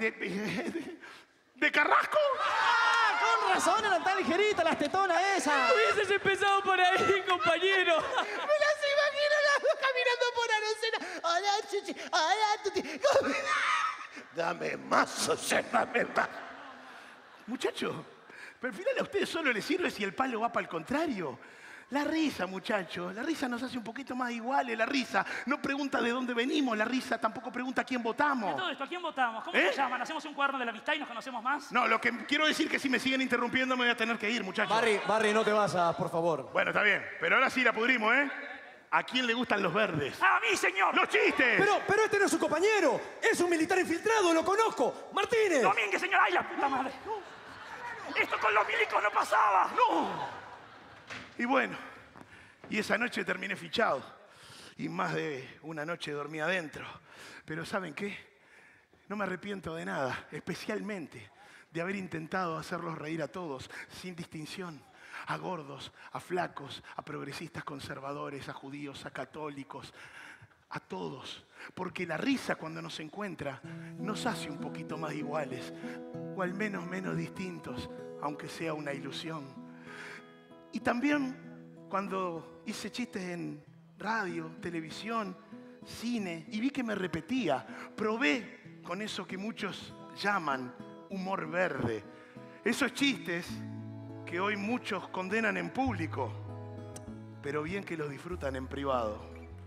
¿de Carrasco? ¡Ah, con razón! Eran tan ligeritas las tetonas esas. Hubieses empezado por ahí, compañero. Me las imagino las dos caminando por Arocena. Hola, Chuchi. Hola, Tuti. Dame más, Socher, dame más. Muchacho, pero al final a ustedes solo les sirve si el palo va para el contrario. La risa, muchachos, la risa nos hace un poquito más iguales. La risa no pregunta de dónde venimos, la risa tampoco pregunta a quién ¿Y votamos. todo esto? ¿A quién votamos? ¿Cómo se llaman? ¿Hacemos un cuaderno de la amistad y nos conocemos más? No, lo que quiero decir es que si me siguen interrumpiendo me voy a tener que ir, muchachos. Barri, no te vayas, por favor. Bueno, está bien, pero ahora sí la pudrimos, ¿A quién le gustan los verdes? ¡A mí, señor! ¡Los chistes! Pero este no es su compañero. Es un militar infiltrado, lo conozco. Martínez. Domínguez, señor. ¡Ay, la puta madre! Esto con los milicos no pasaba. ¡No! Y bueno, y esa noche terminé fichado. Y más de una noche dormí adentro. Pero ¿saben qué? No me arrepiento de nada, especialmente de haber intentado hacerlos reír a todos, sin distinción. A gordos, a flacos, a progresistas conservadores, a judíos, a católicos, a todos. Porque la risa cuando nos encuentra nos hace un poquito más iguales, o al menos distintos aunque sea una ilusión. Y también cuando hice chistes en radio, televisión, cine, y vi que me repetía, probé con eso que muchos llaman humor verde. Esos chistes que hoy muchos condenan en público, pero bien que los disfrutan en privado.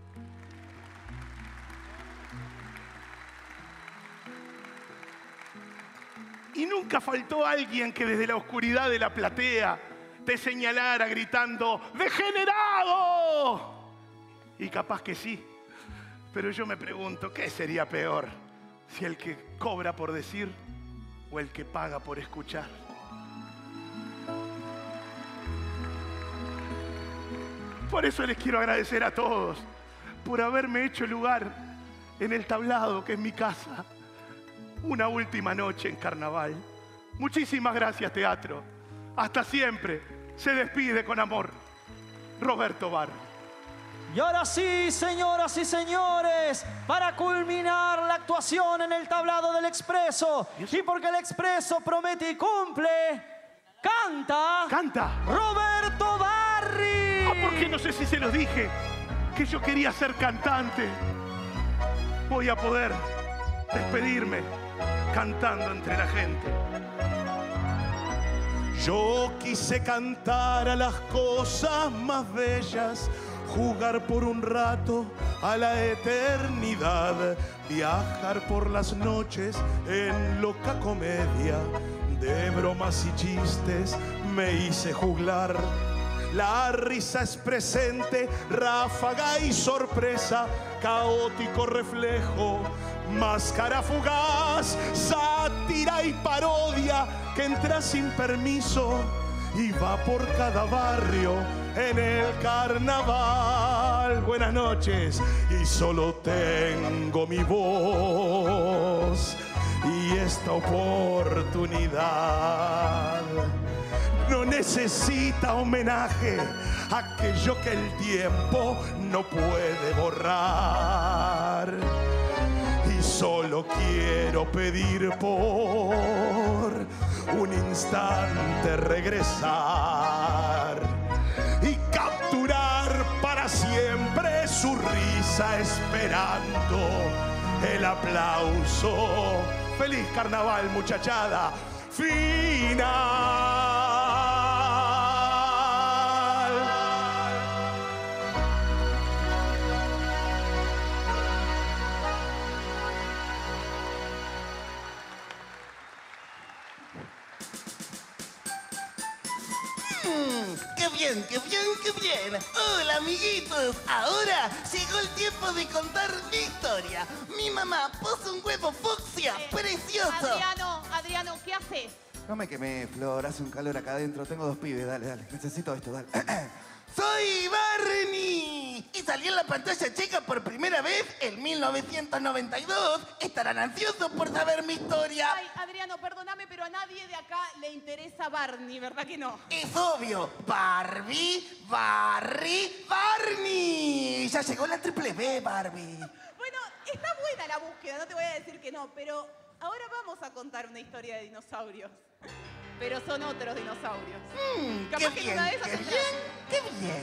Y nunca faltó alguien que desde la oscuridad de la platea te señalara gritando ¡degenerado! Y capaz que sí, pero yo me pregunto, ¿qué sería peor? Si el que cobra por decir o el que paga por escuchar. Por eso les quiero agradecer a todos por haberme hecho lugar en el tablado que es mi casa. Una última noche en carnaval. Muchísimas gracias, teatro. Hasta siempre. Se despide con amor Roberto Barri. Y ahora sí, señoras y señores, para culminar la actuación en el tablado del Expreso, y porque el Expreso promete y cumple, canta Roberto Barri. Ah, porque no sé si se los dije, que yo quería ser cantante. Voy a poder despedirme cantando entre la gente. Yo quise cantar a las cosas más bellas, jugar por un rato a la eternidad, viajar por las noches en loca comedia, de bromas y chistes me hice juglar. La risa es presente, ráfaga y sorpresa, caótico reflejo, máscara fugaz, sátira y parodia que entra sin permiso y va por cada barrio en el carnaval. Buenas noches, y solo tengo mi voz y esta oportunidad. No necesita homenaje, aquello que el tiempo no puede borrar. Y solo quiero pedir por un instante regresar y capturar para siempre su risa, esperando el aplauso. ¡Feliz carnaval, muchachada! ¡Final! ¡Qué bien, qué bien, qué bien! Hola, amiguitos. Ahora llegó el tiempo de contar mi historia. Mi mamá puso un huevo fucsia precioso. Adriano, ¿qué haces? No me quemé, Flor. Hace un calor acá adentro. Tengo 2 pibes. Dale. Necesito esto, dale. ¡Soy Barney! Y salí en la pantalla checa por primera vez en 1992. Estarán ansiosos por saber mi historia. Ay, Adriano, perdóname, pero a nadie de acá le interesa Barney, ¿verdad que no? Es obvio. Barbie, Barry, Barney. Ya llegó la triple B, Barbie. Bueno, está buena la búsqueda, no te voy a decir que no, pero ahora vamos a contar una historia de dinosaurios. Pero son otros dinosaurios. ¡Qué bien, qué bien, qué bien!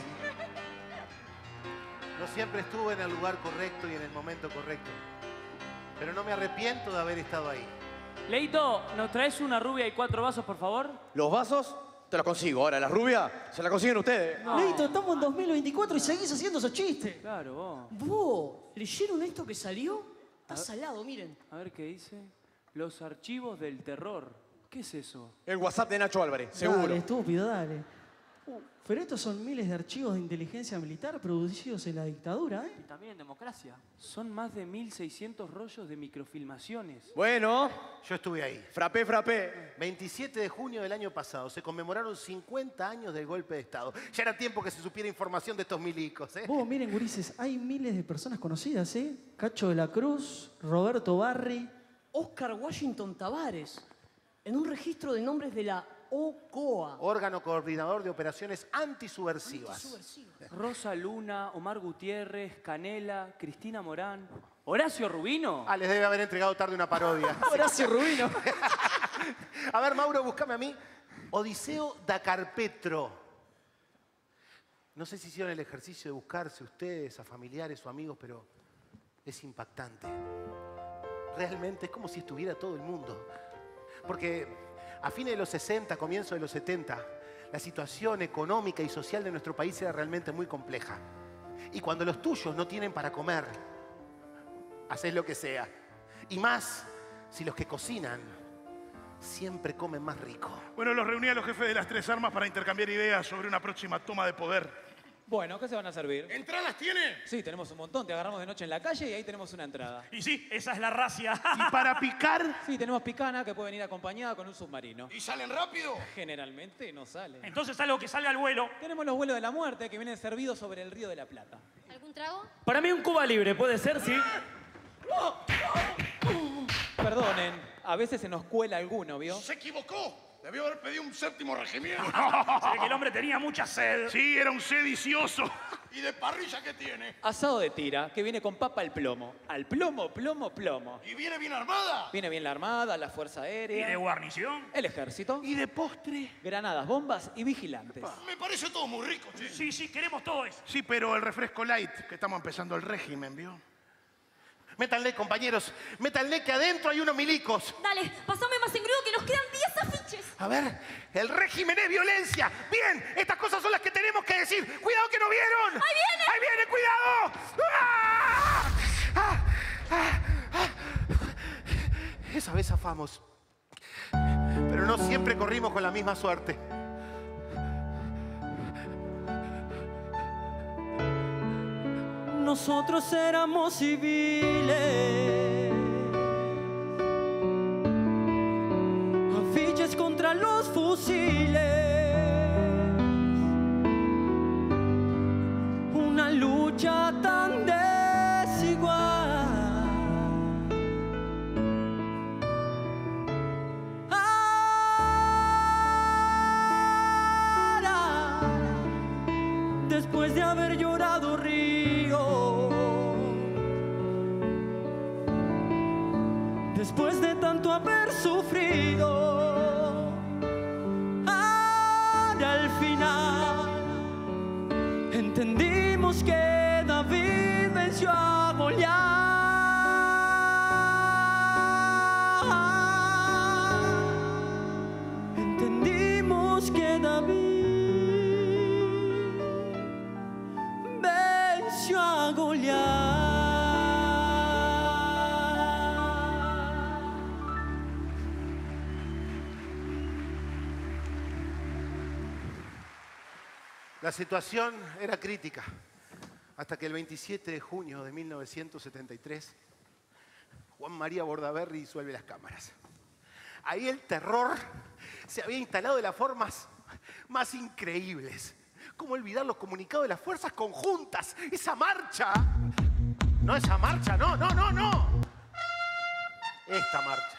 No siempre estuve en el lugar correcto y en el momento correcto. Pero no me arrepiento de haber estado ahí. Leito, ¿nos traes una rubia y 4 vasos, por favor? ¿Los vasos? Te los consigo. Ahora, la rubia, se la consiguen ustedes. No. Leito, estamos en 2024 y seguís haciendo esos chistes. Claro, vos. ¿Vos leyeron esto que salió? Está salado, miren. A ver qué dice. Los archivos del terror. ¿Qué es eso? El WhatsApp de Nacho Álvarez, seguro. Dale, estúpido, dale. Pero estos son miles de archivos de inteligencia militar producidos en la dictadura, ¿eh? Y también en democracia. Son más de 1.600 rollos de microfilmaciones. Bueno. Yo estuve ahí. Frappé. 27 de junio del año pasado se conmemoraron 50 años del golpe de Estado. Ya era tiempo que se supiera información de estos milicos, ¿eh? Vos, miren, gurises, hay miles de personas conocidas, ¿eh? Cacho de la Cruz, Roberto Barri. Oscar Washington Tavares, en un registro de nombres de la OCOA. Órgano Coordinador de Operaciones Antisubversivas. Rosa Luna, Omar Gutiérrez, Canela, Cristina Morán. ¿Horacio Rubino? Ah, les debe haber entregado tarde una parodia. Horacio Rubino. A ver, Mauro, búscame a mí. Odiseo da Carpetro. No sé si hicieron el ejercicio de buscarse ustedes a familiares o amigos, pero es impactante. Realmente es como si estuviera todo el mundo. Porque a fines de los 60, comienzo de los 70, la situación económica y social de nuestro país era realmente muy compleja. Y cuando los tuyos no tienen para comer, haces lo que sea. Y más si los que cocinan siempre comen más rico. Bueno, los reuní a los jefes de las tres armas para intercambiar ideas sobre una próxima toma de poder. Bueno, ¿qué se van a servir? ¿Entradas tiene? Sí, tenemos un montón. Te agarramos de noche en la calle y ahí tenemos una entrada. Y sí, esa es la racia. ¿Y para picar? Sí, tenemos picana que puede venir acompañada con un submarino. ¿Y salen rápido? Generalmente no salen. Entonces algo que salga al vuelo. Tenemos los vuelos de la muerte que vienen servidos sobre el Río de la Plata. ¿Algún trago? Para mí un Cuba libre, ¿puede ser? Sí. Perdonen, a veces se nos cuela alguno, ¿vio? Se equivocó. Debió haber pedido un séptimo regimiento. Se ve que el hombre tenía mucha sed. Sí, era un sedicioso. ¿Y de parrilla qué tiene? Asado de tira, que viene con papa al plomo. Al plomo, plomo, plomo. ¿Y viene bien armada? Viene bien la armada, la fuerza aérea. ¿Y de guarnición? El ejército. ¿Y de postre? Granadas, bombas y vigilantes. Me parece todo muy rico, che. Sí, sí, queremos todo eso. Sí, pero el refresco light, que estamos empezando el régimen, ¿vio? Métanle, compañeros. Métanle que adentro hay unos milicos. Dale, pasame más engrudo que nos quedan 10 afiches. A ver, el régimen es violencia. Bien, estas cosas son las que tenemos que decir. ¡Cuidado que no vieron! ¡Ahí viene! ¡Ahí viene, cuidado! ¡Ah! Esa vez zafamos. Pero no siempre corrimos con la misma suerte. Nosotros éramos civiles, afiches contra los fusiles, una lucha tan desigual. Ahora, después de haber llorado río, después de tanto haber sufrido, ahora al final entendimos que David venció a Goliat. Entendimos que David venció a Goliat. La situación era crítica hasta que el 27 de junio de 1973 Juan María Bordaberry disuelve las cámaras. Ahí el terror se había instalado de las formas más increíbles. ¿Cómo olvidar los comunicados de las fuerzas conjuntas? Esa marcha. No esa marcha, no. Esta marcha.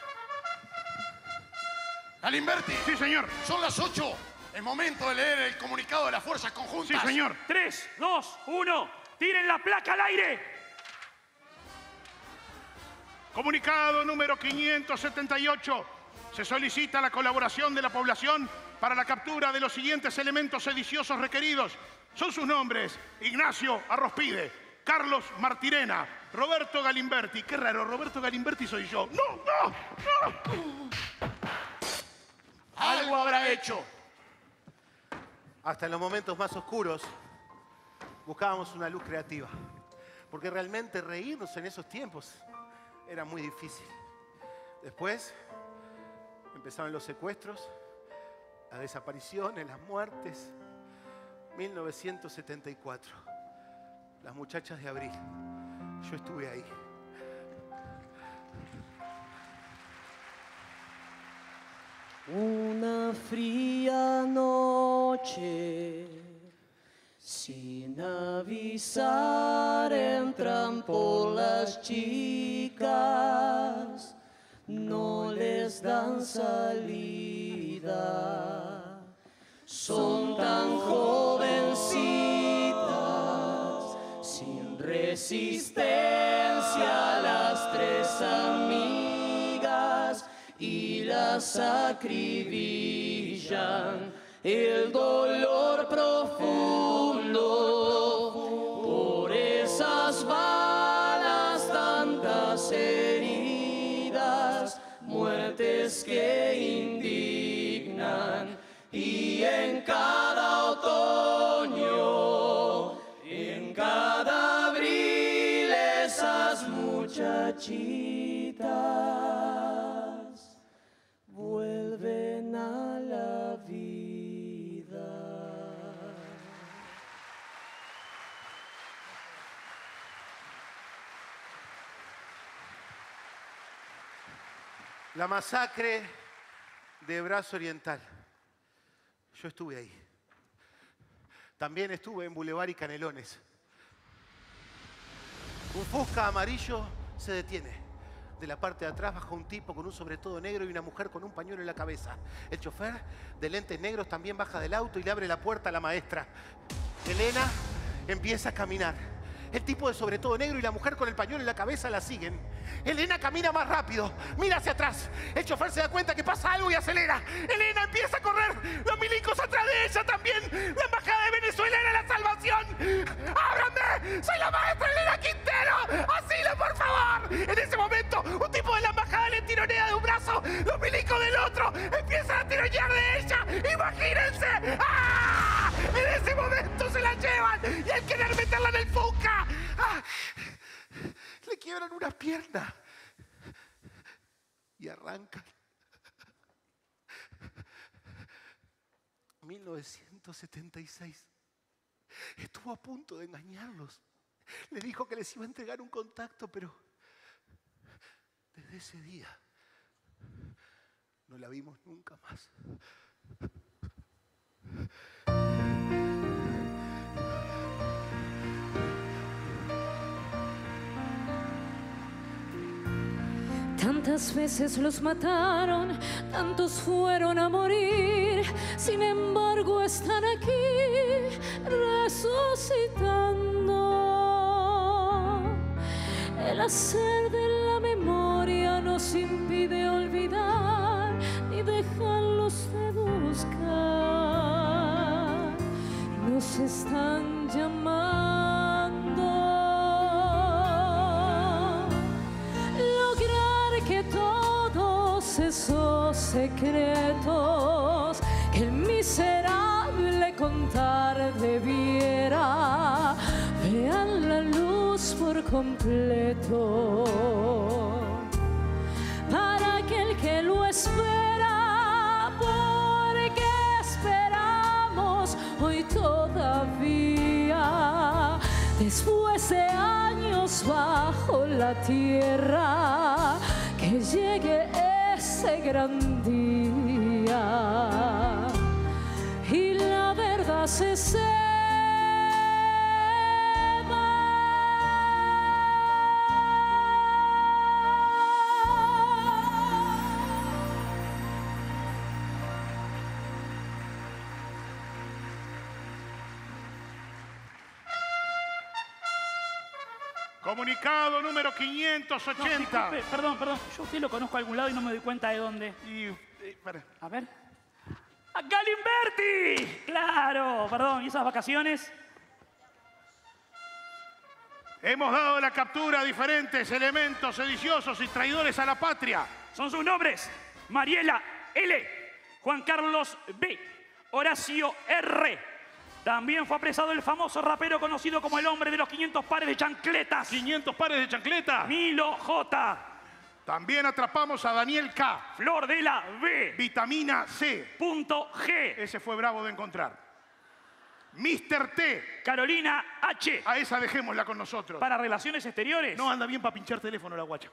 Galimberti. Sí, señor. Son las 8. Es momento de leer el comunicado de las fuerzas conjuntas. Sí, señor. 3, 2, 1. ¡Tiren la placa al aire! Comunicado número 578. Se solicita la colaboración de la población para la captura de los siguientes elementos sediciosos requeridos. Son sus nombres: Ignacio Arrospide, Carlos Martirena, Roberto Galimberti. Qué raro, Roberto Galimberti soy yo. ¡No! Algo habrá hecho. Hasta en los momentos más oscuros buscábamos una luz creativa. Porque realmente reírnos en esos tiempos era muy difícil. Después empezaron los secuestros, las desapariciones, las muertes. 1974. Las muchachas de abril. Yo estuve ahí. Una fría noche, sin avisar, entran por las chicas, no les dan salida. Son tan jovencitas, sin resistencia, las tres amigas y la las acribillan, el dolor profundo, por esas balas tantas heridas, muertes que indignan, y en cada otoño, en cada abril, esas muchachitas vuelven a la vida. La masacre de Brazo Oriental. Yo estuve ahí. También estuve en Boulevard y Canelones. Un Fusca amarillo se detiene. De la parte de atrás baja un tipo con un sobretodo negro y una mujer con un pañuelo en la cabeza. El chofer de lentes negros también baja del auto y le abre la puerta a la maestra. Elena empieza a caminar. El tipo de sobretodo negro y la mujer con el pañuelo en la cabeza la siguen. Elena camina más rápido, mira hacia atrás. El chofer se da cuenta que pasa algo y acelera. Elena empieza a correr. Los milicos atrás de ella también. La embajada de Venezuela era la salvación. ¡Ábranme! ¡Soy la maestra Elena Quintero! ¡Asilo, por favor! En ese momento, un tipo de la embajada le tironea de un brazo, los milicos del otro empiezan a tironear de ella. ¡Imagínense! ¡Ah! En ese momento se la llevan y al querer meterla en el Fusca, ¡ah! Le quiebran una pierna y arrancan. 1976. Estuvo a punto de engañarlos. Le dijo que les iba a entregar un contacto, pero desde ese día no la vimos nunca más. Tantas veces los mataron, tantos fueron a morir, sin embargo están aquí resucitando. El hacer de la memoria nos impide olvidar ni dejarlos de buscar. Nos están llamando. Que todos esos secretos que el miserable contar debiera vean la luz por completo, para aquel que lo espera, porque esperamos hoy todavía, después de años bajo la tierra, que llegue ese gran día y la verdad se sepa. Comunicado número 580. No, perdón. Yo a usted lo conozco a algún lado y no me doy cuenta de dónde. A ver. ¡A Galimberti! ¡Claro! Perdón, ¿y esas vacaciones? Hemos dado la captura a diferentes elementos sediciosos y traidores a la patria. Son sus nombres: Mariela L., Juan Carlos B., Horacio R. También fue apresado el famoso rapero conocido como el hombre de los 500 pares de chancletas. ¿500 pares de chancletas? Milo J. También atrapamos a Daniel K. Flor de la B. Vitamina C. Punto G. Ese fue bravo de encontrar. Mr. T. Carolina H. A esa dejémosla con nosotros. ¿Para relaciones exteriores? No anda bien para pinchar teléfono la guacha.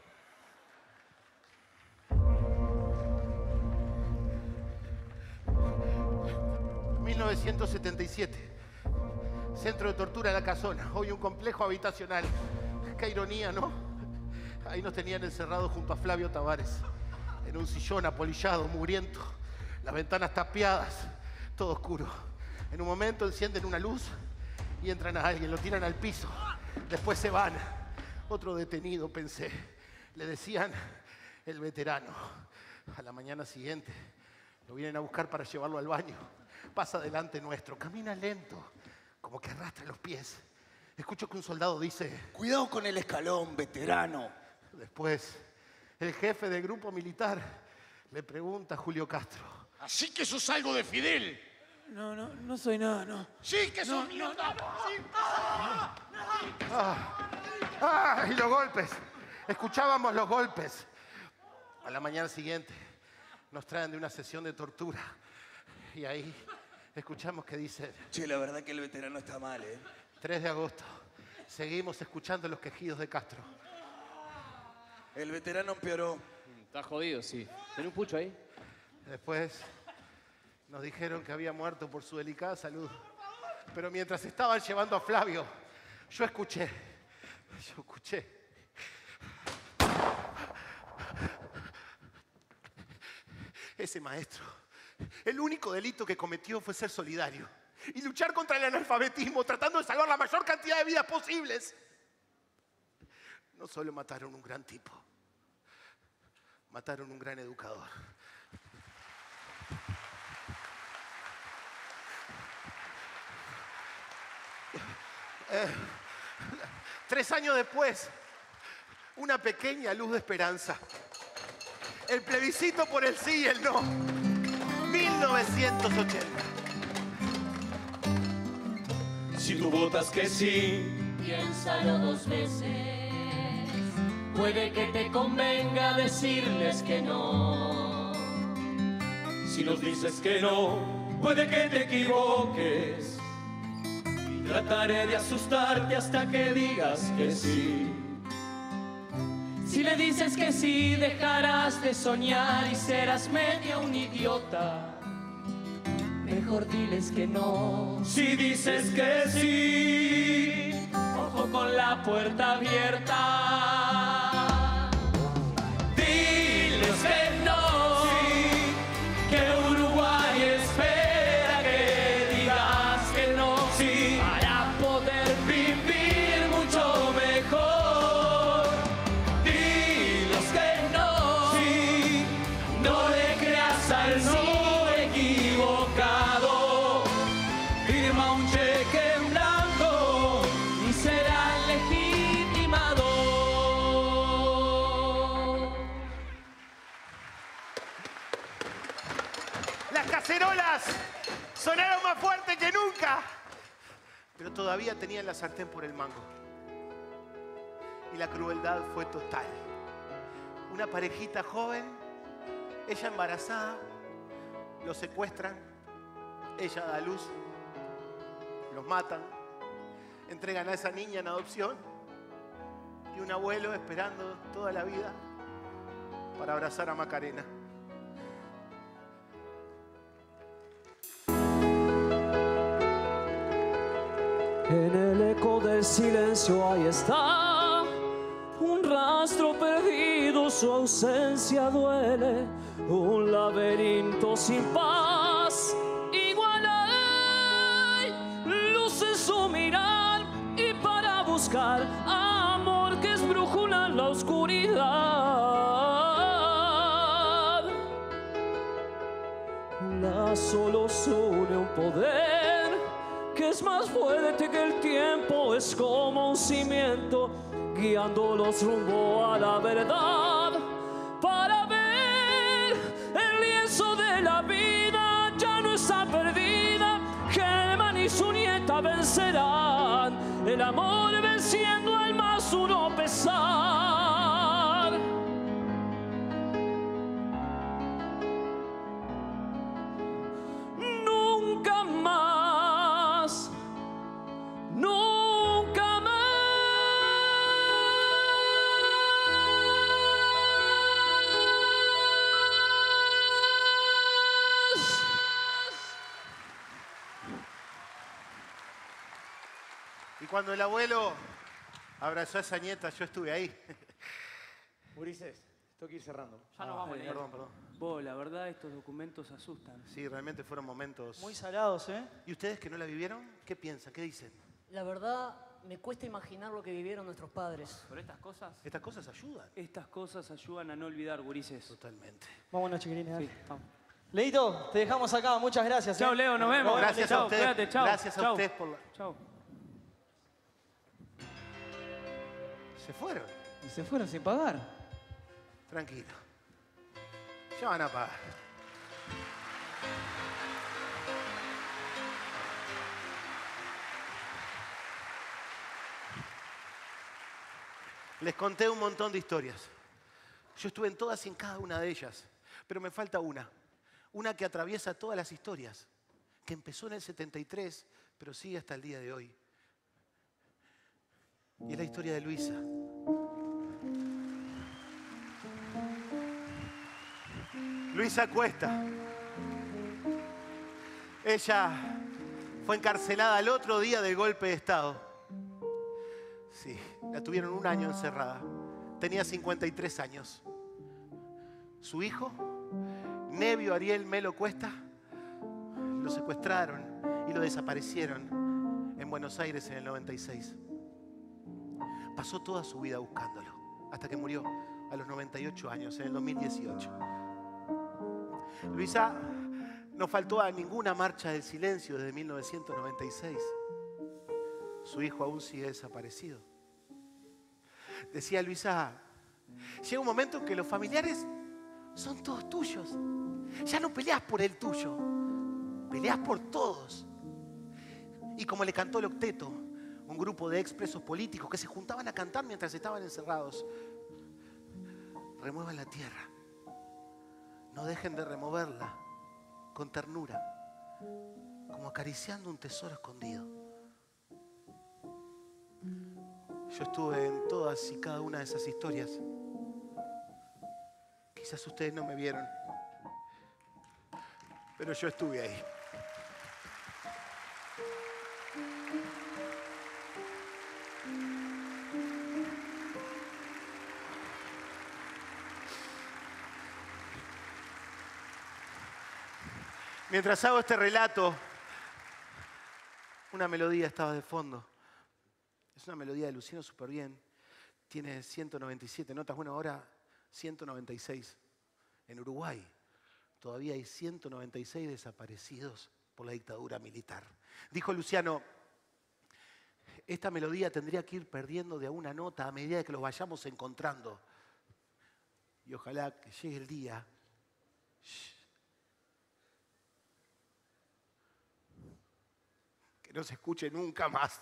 ...1977... Centro de tortura de La Casona. Hoy un complejo habitacional. Qué ironía, ¿no? Ahí nos tenían encerrados junto a Flavio Tavares. En un sillón apolillado, mugriento. Las ventanas tapiadas. Todo oscuro. En un momento encienden una luz y entran a alguien, lo tiran al piso. Después se van. Otro detenido, pensé. Le decían el veterano. A la mañana siguiente lo vienen a buscar para llevarlo al baño. Pasa delante nuestro, camina lento, como que arrastra los pies. Escucho que un soldado dice: cuidado con el escalón, veterano. Después, el jefe del grupo militar le pregunta a Julio Castro: Así que sos algo de Fidel. No soy nada, no. Sí que sos mío. Y los golpes. Escuchábamos los golpes. A la mañana siguiente nos traen de una sesión de tortura. Y ahí escuchamos que dice: Che, la verdad que el veterano está mal, 3 de agosto. Seguimos escuchando los quejidos de Castro. El veterano empeoró. Está jodido, sí. ¿Tiene un pucho ahí? Después nos dijeron que había muerto por su delicada salud. Pero mientras estaban llevando a Flavio, yo escuché. Ese maestro, el único delito que cometió fue ser solidario y luchar contra el analfabetismo, tratando de salvar la mayor cantidad de vidas posibles. No solo mataron un gran tipo, mataron un gran educador. 3 años después, una pequeña luz de esperanza. El plebiscito por el sí y el no. 1980. Si tú votas que sí, piénsalo 2 veces. Puede que te convenga decirles que no. Si nos dices que no, puede que te equivoques. Y trataré de asustarte hasta que digas que sí. Si le dices que sí, dejarás de soñar y serás medio un idiota. Mejor diles que no. Si dices que sí, ojo con la puerta abierta. Diles que no, sí, que Uruguay espera que digas que no, sí, para poder vivir mucho mejor. Diles que no, sí, no le creas al no equivocado. Firma un cheque en blanco y será legitimado. Las cacerolas sonaron más fuerte que nunca, pero todavía tenían la sartén por el mango. Y la crueldad fue total. Una parejita joven, ella embarazada, lo secuestran, ella da a luz, los matan, entregan a esa niña en adopción y un abuelo esperando toda la vida para abrazar a Macarena. En el eco del silencio ahí está un rastro perdido, su ausencia duele, un laberinto sin paz. Igual hay luz en su mirar y para buscar amor que es brújula en la oscuridad. La solo une un poder que es más fuerte que el tiempo, es como un cimiento guiándolos rumbo a la verdad. Para ver el lienzo de la vida ya no está perdida, Germán y su nieta vencerán, el amor venciendo el más duro pesar. Nunca más, nunca más. Y cuando el abuelo abrazó a esa nieta, yo estuve ahí. Ulises, tengo que ir cerrando. Ya nos vamos, Perdón. Vos, la verdad, estos documentos asustan. Sí, realmente fueron momentos Muy salados, ¿eh? ¿Y ustedes que no la vivieron? ¿Qué piensan? ¿Qué dicen? La verdad, me cuesta imaginar lo que vivieron nuestros padres. Pero estas cosas... Estas cosas ayudan. Estas cosas ayudan a no olvidar, gurises. Totalmente. Vámonos, chiquilines. Sí, dale. vamos. Leito, te dejamos acá. Muchas gracias. Chao, Leo, nos vemos. Gracias Chao, a usted. cuídate, chao. Gracias a Chao. usted por la... Chao. ¿Se fueron? Y se fueron sin pagar. Tranquilo. Ya van a pagar. Les conté un montón de historias. Yo estuve en todas y en cada una de ellas. Pero me falta una. Una que atraviesa todas las historias. Que empezó en el 73, pero sigue hasta el día de hoy. Y es la historia de Luisa. Luisa Cuesta. Ella fue encarcelada el otro día del golpe de Estado. Sí, la tuvieron 1 año encerrada. Tenía 53 años. Su hijo, Nevio Ariel Melo Cuesta, lo secuestraron y lo desaparecieron en Buenos Aires en el 96. Pasó toda su vida buscándolo, hasta que murió a los 98 años, en el 2018. Luisa no faltó a ninguna marcha del silencio desde 1996. Su hijo aún sigue desaparecido. Decía Luisa, llega un momento en que los familiares son todos tuyos. Ya no peleás por el tuyo, peleás por todos. Y como le cantó el octeto, un grupo de expresos políticos que se juntaban a cantar mientras estaban encerrados, remuevan la tierra. No dejen de removerla con ternura, como acariciando un tesoro escondido. Yo estuve en todas y cada una de esas historias. Quizás ustedes no me vieron, pero yo estuve ahí. Mientras hago este relato, una melodía estaba de fondo. Es una melodía de Luciano Superbién. Tiene 197 notas. Bueno, ahora 196. En Uruguay todavía hay 196 desaparecidos por la dictadura militar. Dijo Luciano, esta melodía tendría que ir perdiendo de a una nota a medida que los vayamos encontrando. Y ojalá que llegue el día que no se escuche nunca más.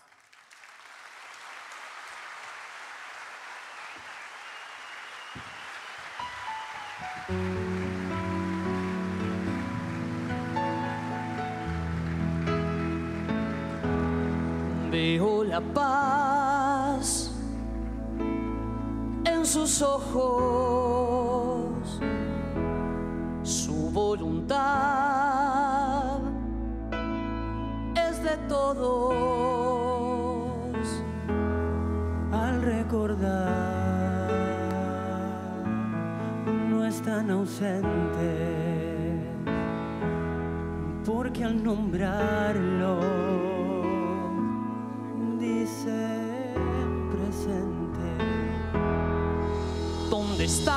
Veo la paz en sus ojos, su voluntad es de todos. Al recordar no es tan ausente, porque al nombrarlo dice presente. ¿Dónde está?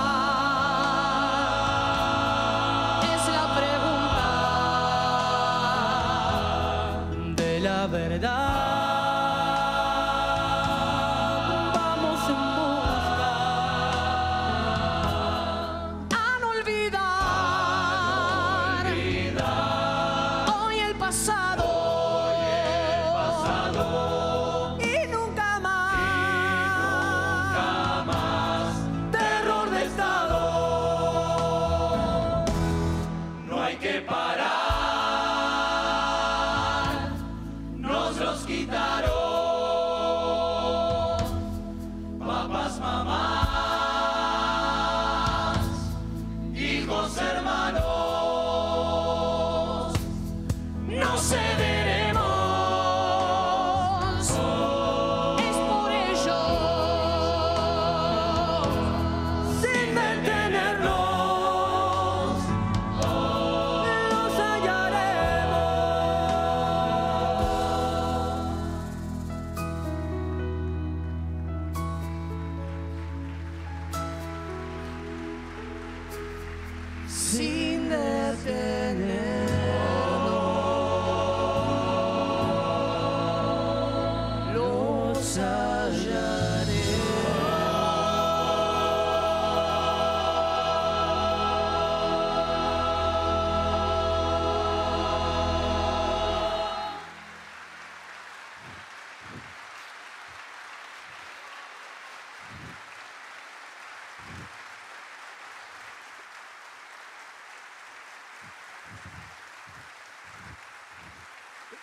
Es la pregunta de la verdad. Vamos en busca a no olvidar hoy el pasado. Y nunca más terror de Estado. No hay que parar, nos los quitaron. Papás, mamás, hijos, hermanos, no cederemos. Es por ello, sin detenernos, los hallaremos.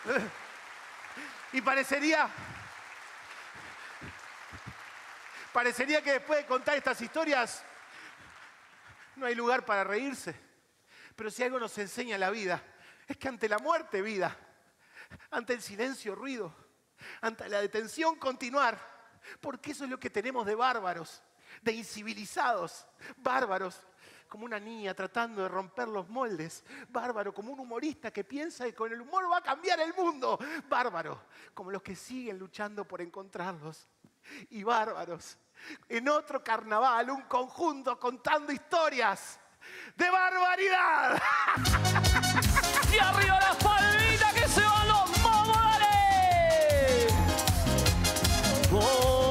Y parecería que después de contar estas historias no hay lugar para reírse. Pero si algo nos enseña la vida, es que ante la muerte, vida, ante el silencio, ruido, ante la detención, continuar. Porque eso es lo que tenemos de bárbaros, de incivilizados, bárbaros. Como una niña tratando de romper los moldes. Bárbaro, como un humorista que piensa que con el humor va a cambiar el mundo. Bárbaro, como los que siguen luchando por encontrarlos. Y bárbaros, en otro carnaval, un conjunto contando historias de barbaridad. Y arriba las palmitas que se van los momos, dale. Oh.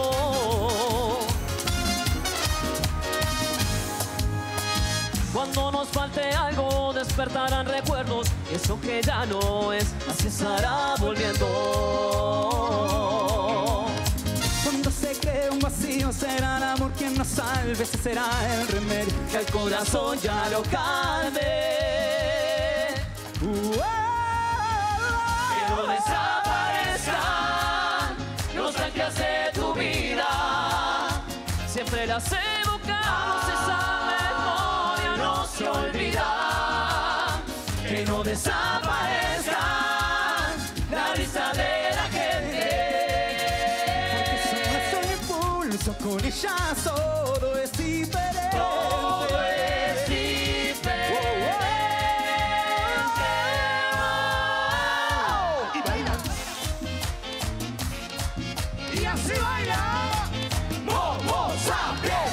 Cuando nos falte algo, despertarán recuerdos. Eso que ya no es, así estará volviendo. Cuando se cree un vacío, será el amor quien nos salve. Ese será el remedio que el corazón ya lo calme. Que no desaparezcan nostalgias de tu vida. Siempre las evocamos, esa memoria no se olvida. Que no desaparezcan la risa de la gente. Con ella todo es diferente. Todo es diferente. Y baila. Y así baila. Momo Sapiens.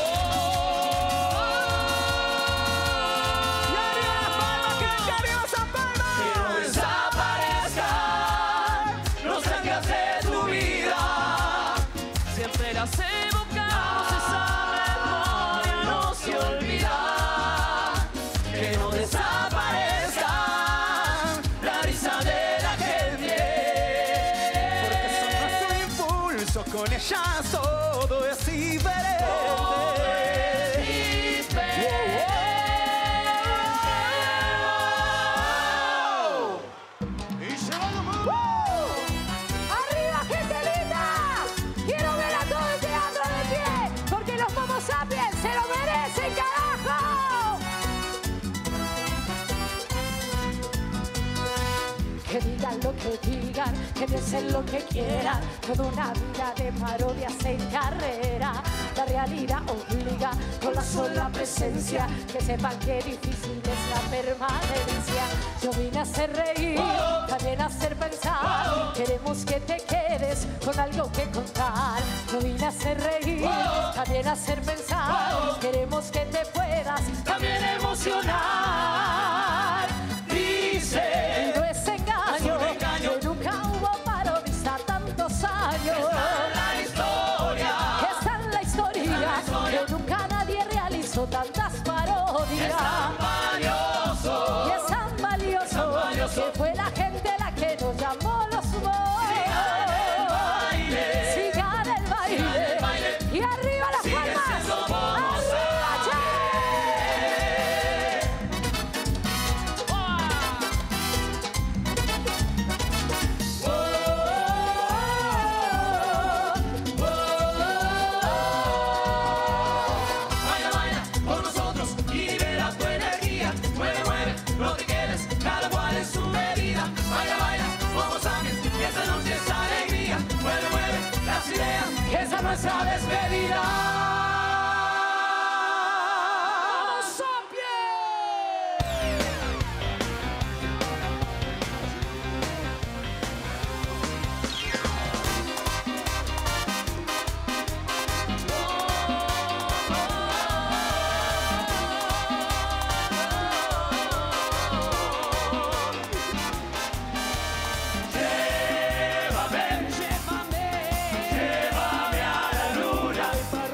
Y arriba las palmas, que arriba esas palmas. Que no desaparezcan nostalgias de tu vida. Siempre las evocamos, esa memoria no se olvida. Que no desaparezcan la risa de la gente. Porque son nuestro impulso, con ellas todo es diferente. Todo es diferente. Y se va nomás. ¡Arriba, gente linda! Quiero ver a todo el teatro de pie, porque los Momo Sapiens se lo merecen, carajo. Que digan lo que digan, que piensen lo que quieran, toda una vida de parodias en carrera. La realidad obliga con la sola presencia, que sepan que difícil es la permanencia. Yo vine a hacer reír, también a hacer pensar. Queremos que te quedes con algo que contar. Yo vine a hacer reír, también a hacer pensar. Queremos que te puedas también emocionar. Dice, no es engaño, que nunca hubo parodista tantos años. La historia, Está en la historia, que nunca nadie realizó tantas parodias. es tan valioso. Y es tan valioso, que fue la gente la que nos llamó los Momo. Sigan el baile. Sigan el baile. Y arriba las Sigue palmas. siendo Momo Arriba, che. Baila, baila con nosotros y libera tu energía. Mueve, mueve, no te quedes, cada cual en su medida. Baila, baila, Momo Sapiens, que esta noche es alegría. Mueve, mueve las ideas, que esa es nuestra despedida. ¡Momo Llévame a la luna.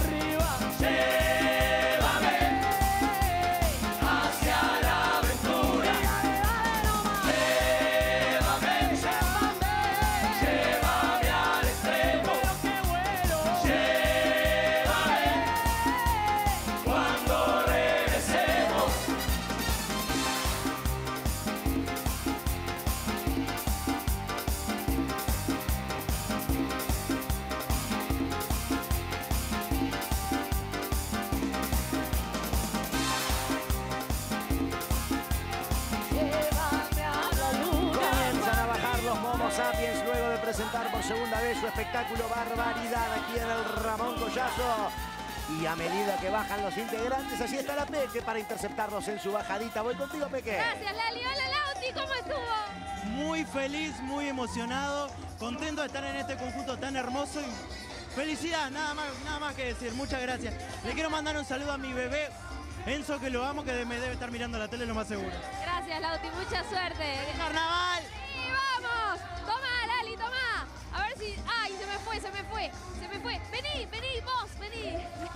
presentar por segunda vez su espectáculo Barbaridad aquí en el Ramón Collazo. Y a medida que bajan los integrantes, allí está la Peque para interceptarlos en su bajadita. Voy contigo, Peque. Gracias, Lali. Hola, Lauti, ¿cómo estuvo? Muy feliz, muy emocionado, contento de estar en este conjunto tan hermoso y felicidad, nada más que decir. Muchas gracias. Le quiero mandar un saludo a mi bebé, Enzo, que lo amo, que me debe estar mirando la tele lo más seguro. Gracias, Lauti. Mucha suerte. ¡Carnaval! ¡Sí, vamos! Toma, Lali, toma. A ver si... ¡Ay, se me fue! Vení, vos, vení.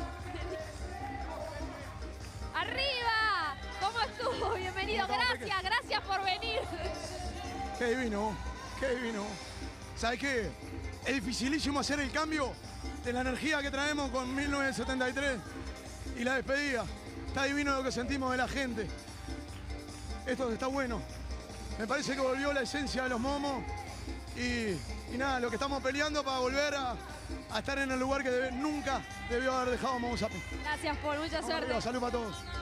¡Arriba! ¿Cómo estuvo? Bienvenido. Gracias por venir. Qué divino, qué divino. ¿Sabes qué? Es dificilísimo hacer el cambio de la energía que traemos con 1973 y la despedida. Está divino lo que sentimos de la gente. Esto está bueno. Me parece que volvió la esencia de los momos y nada, lo que estamos peleando para volver a estar en el lugar que nunca debió haber dejado Momo Sapi. Gracias, Paul. Mucha suerte. Salud para todos.